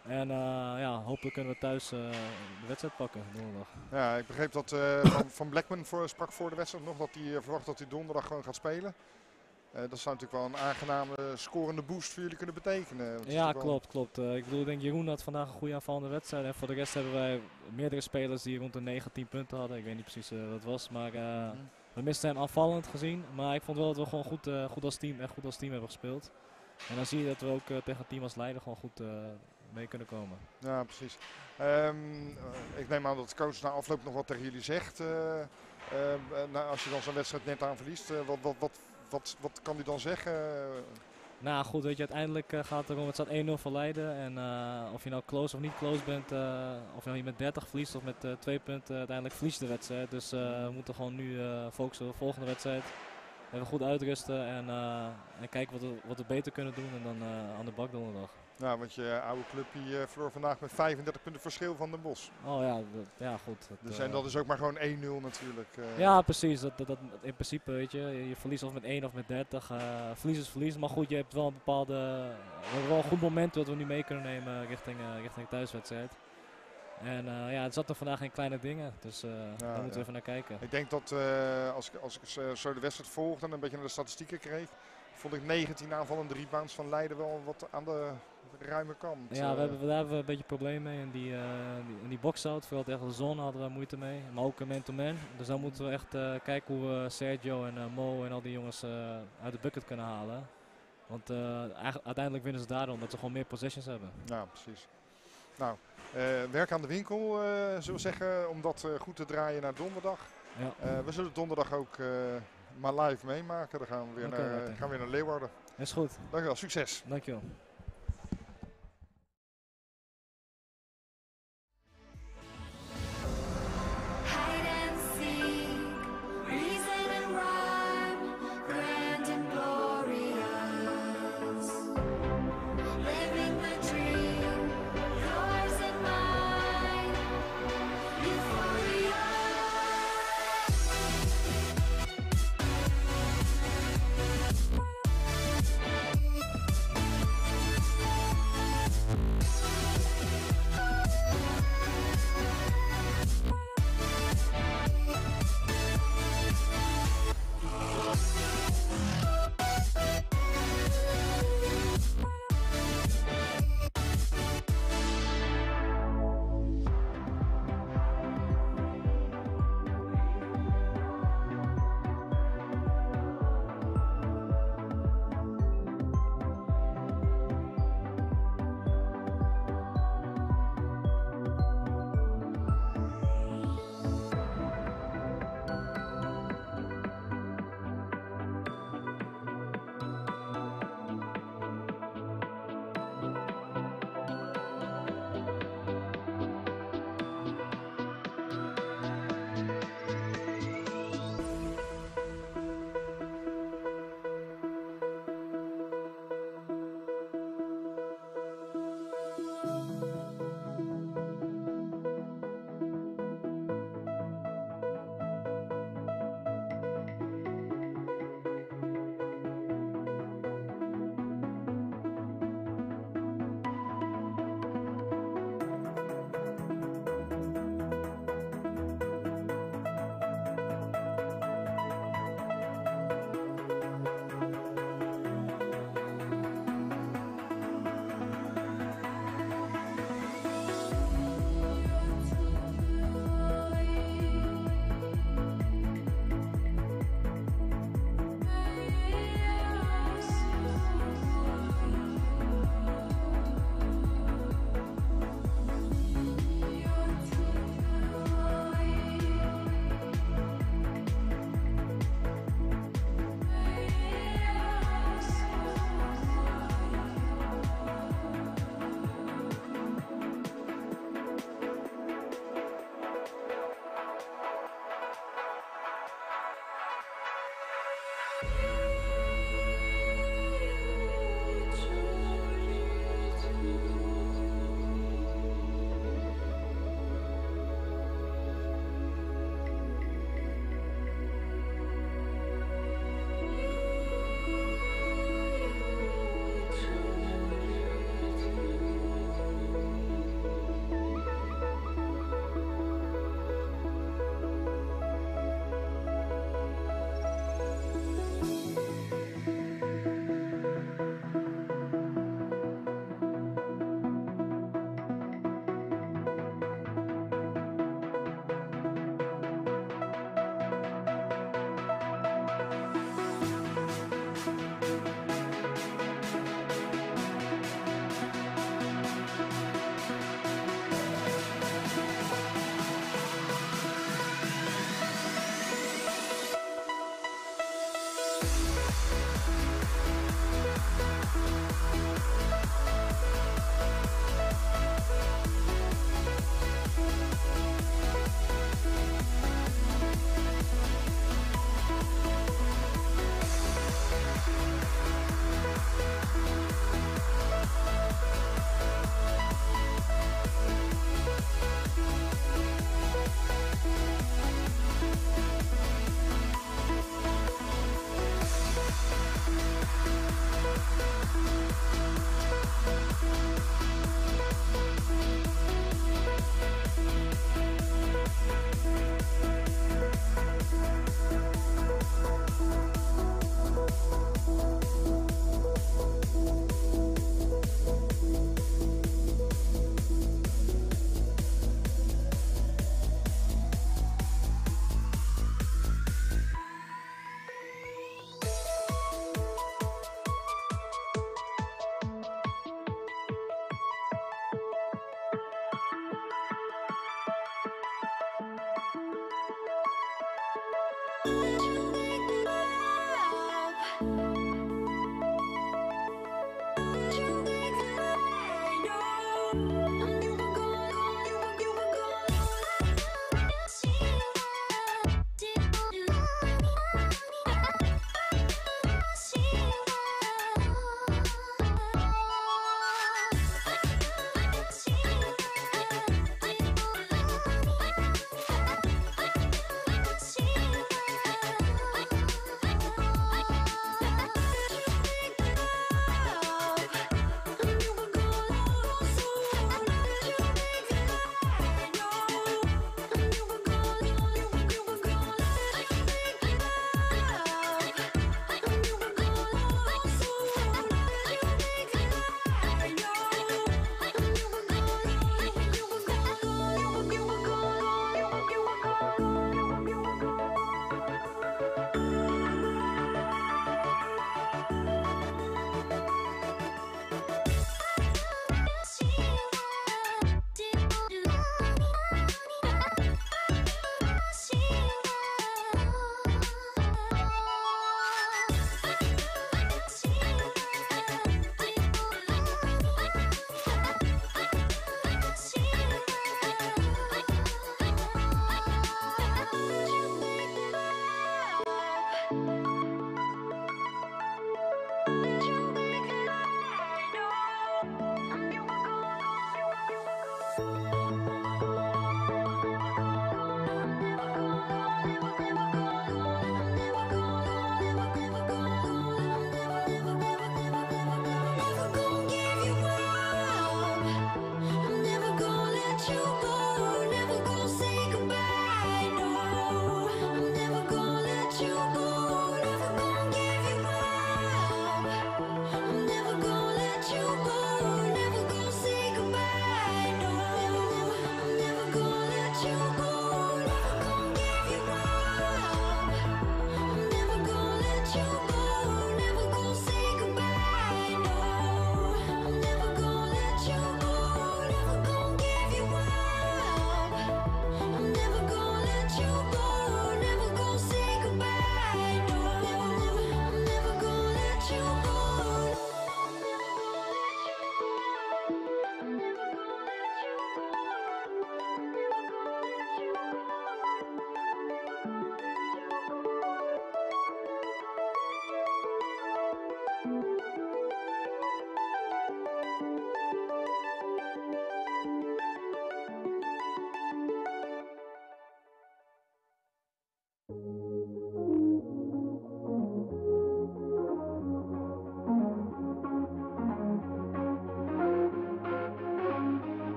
En ja, hopelijk kunnen we thuis de wedstrijd pakken donderdag. Ja, ik begreep dat Van Blackman sprak voor de wedstrijd nog dat hij verwacht dat hij donderdag gewoon gaat spelen. Dat zou natuurlijk wel een aangename scorende boost voor jullie kunnen betekenen. Want Ja, wel... klopt. Ik bedoel, ik denk Jeroen had vandaag een goede aanvallende wedstrijd. En voor de rest hebben wij meerdere spelers die rond de 19 punten hadden. Ik weet niet precies wat het was, maar we misten hem aanvallend gezien. Maar ik vond wel dat we gewoon goed als team hebben gespeeld. En dan zie je dat we ook tegen een team als Leiden gewoon goed mee kunnen komen. Ja, precies. Ik neem aan dat de coach na afloop nog wat tegen jullie zegt. Nou, als je dan zo'n wedstrijd net aan verliest, wat kan hij dan zeggen? Nou goed, weet je, uiteindelijk gaat het erom, het staat 1-0 voor Leiden. En of je nou close of niet close bent, of je nou met 30 verliest of met 2 punten, uiteindelijk verlies je de wedstrijd. Dus we moeten gewoon nu focussen op de volgende wedstrijd. Even goed uitrusten en kijken wat we beter kunnen doen en dan aan de bak donderdag. Nou, want je oude club die verloor vandaag met 35 punten verschil van Den Bosch. Oh ja, ja goed. Dus en dat is ook maar gewoon 1-0 natuurlijk. Ja, precies. Dat in principe, weet je verliest of met 1 of met 30. Verlies is verlies. Maar goed, je hebt wel we hebben wel een goed moment dat we nu mee kunnen nemen richting de thuiswedstrijd. En ja, het zat er vandaag in kleine dingen, dus daar moeten we even naar kijken. Ik denk dat als ik zo de wedstrijd volgde en een beetje naar de statistieken kreeg, vond ik 19 aanvallende rebounds van Leiden wel wat aan de ruime kant. Ja, daar hebben we een beetje problemen mee in die box-out. Vooral tegen de zone hadden we moeite mee, maar ook man-to-man. Dus dan moeten we echt kijken hoe we Sergio en Mo en al die jongens uit de bucket kunnen halen. Want uiteindelijk winnen ze daardoor omdat ze gewoon meer possessions hebben. Ja, precies. Nou, werk aan de winkel, zullen we zeggen, om dat goed te draaien naar donderdag. Ja. We zullen donderdag ook maar live meemaken. Dan gaan we weer, gaan we weer naar Leeuwarden. Is goed. Dankjewel, succes. Dankjewel.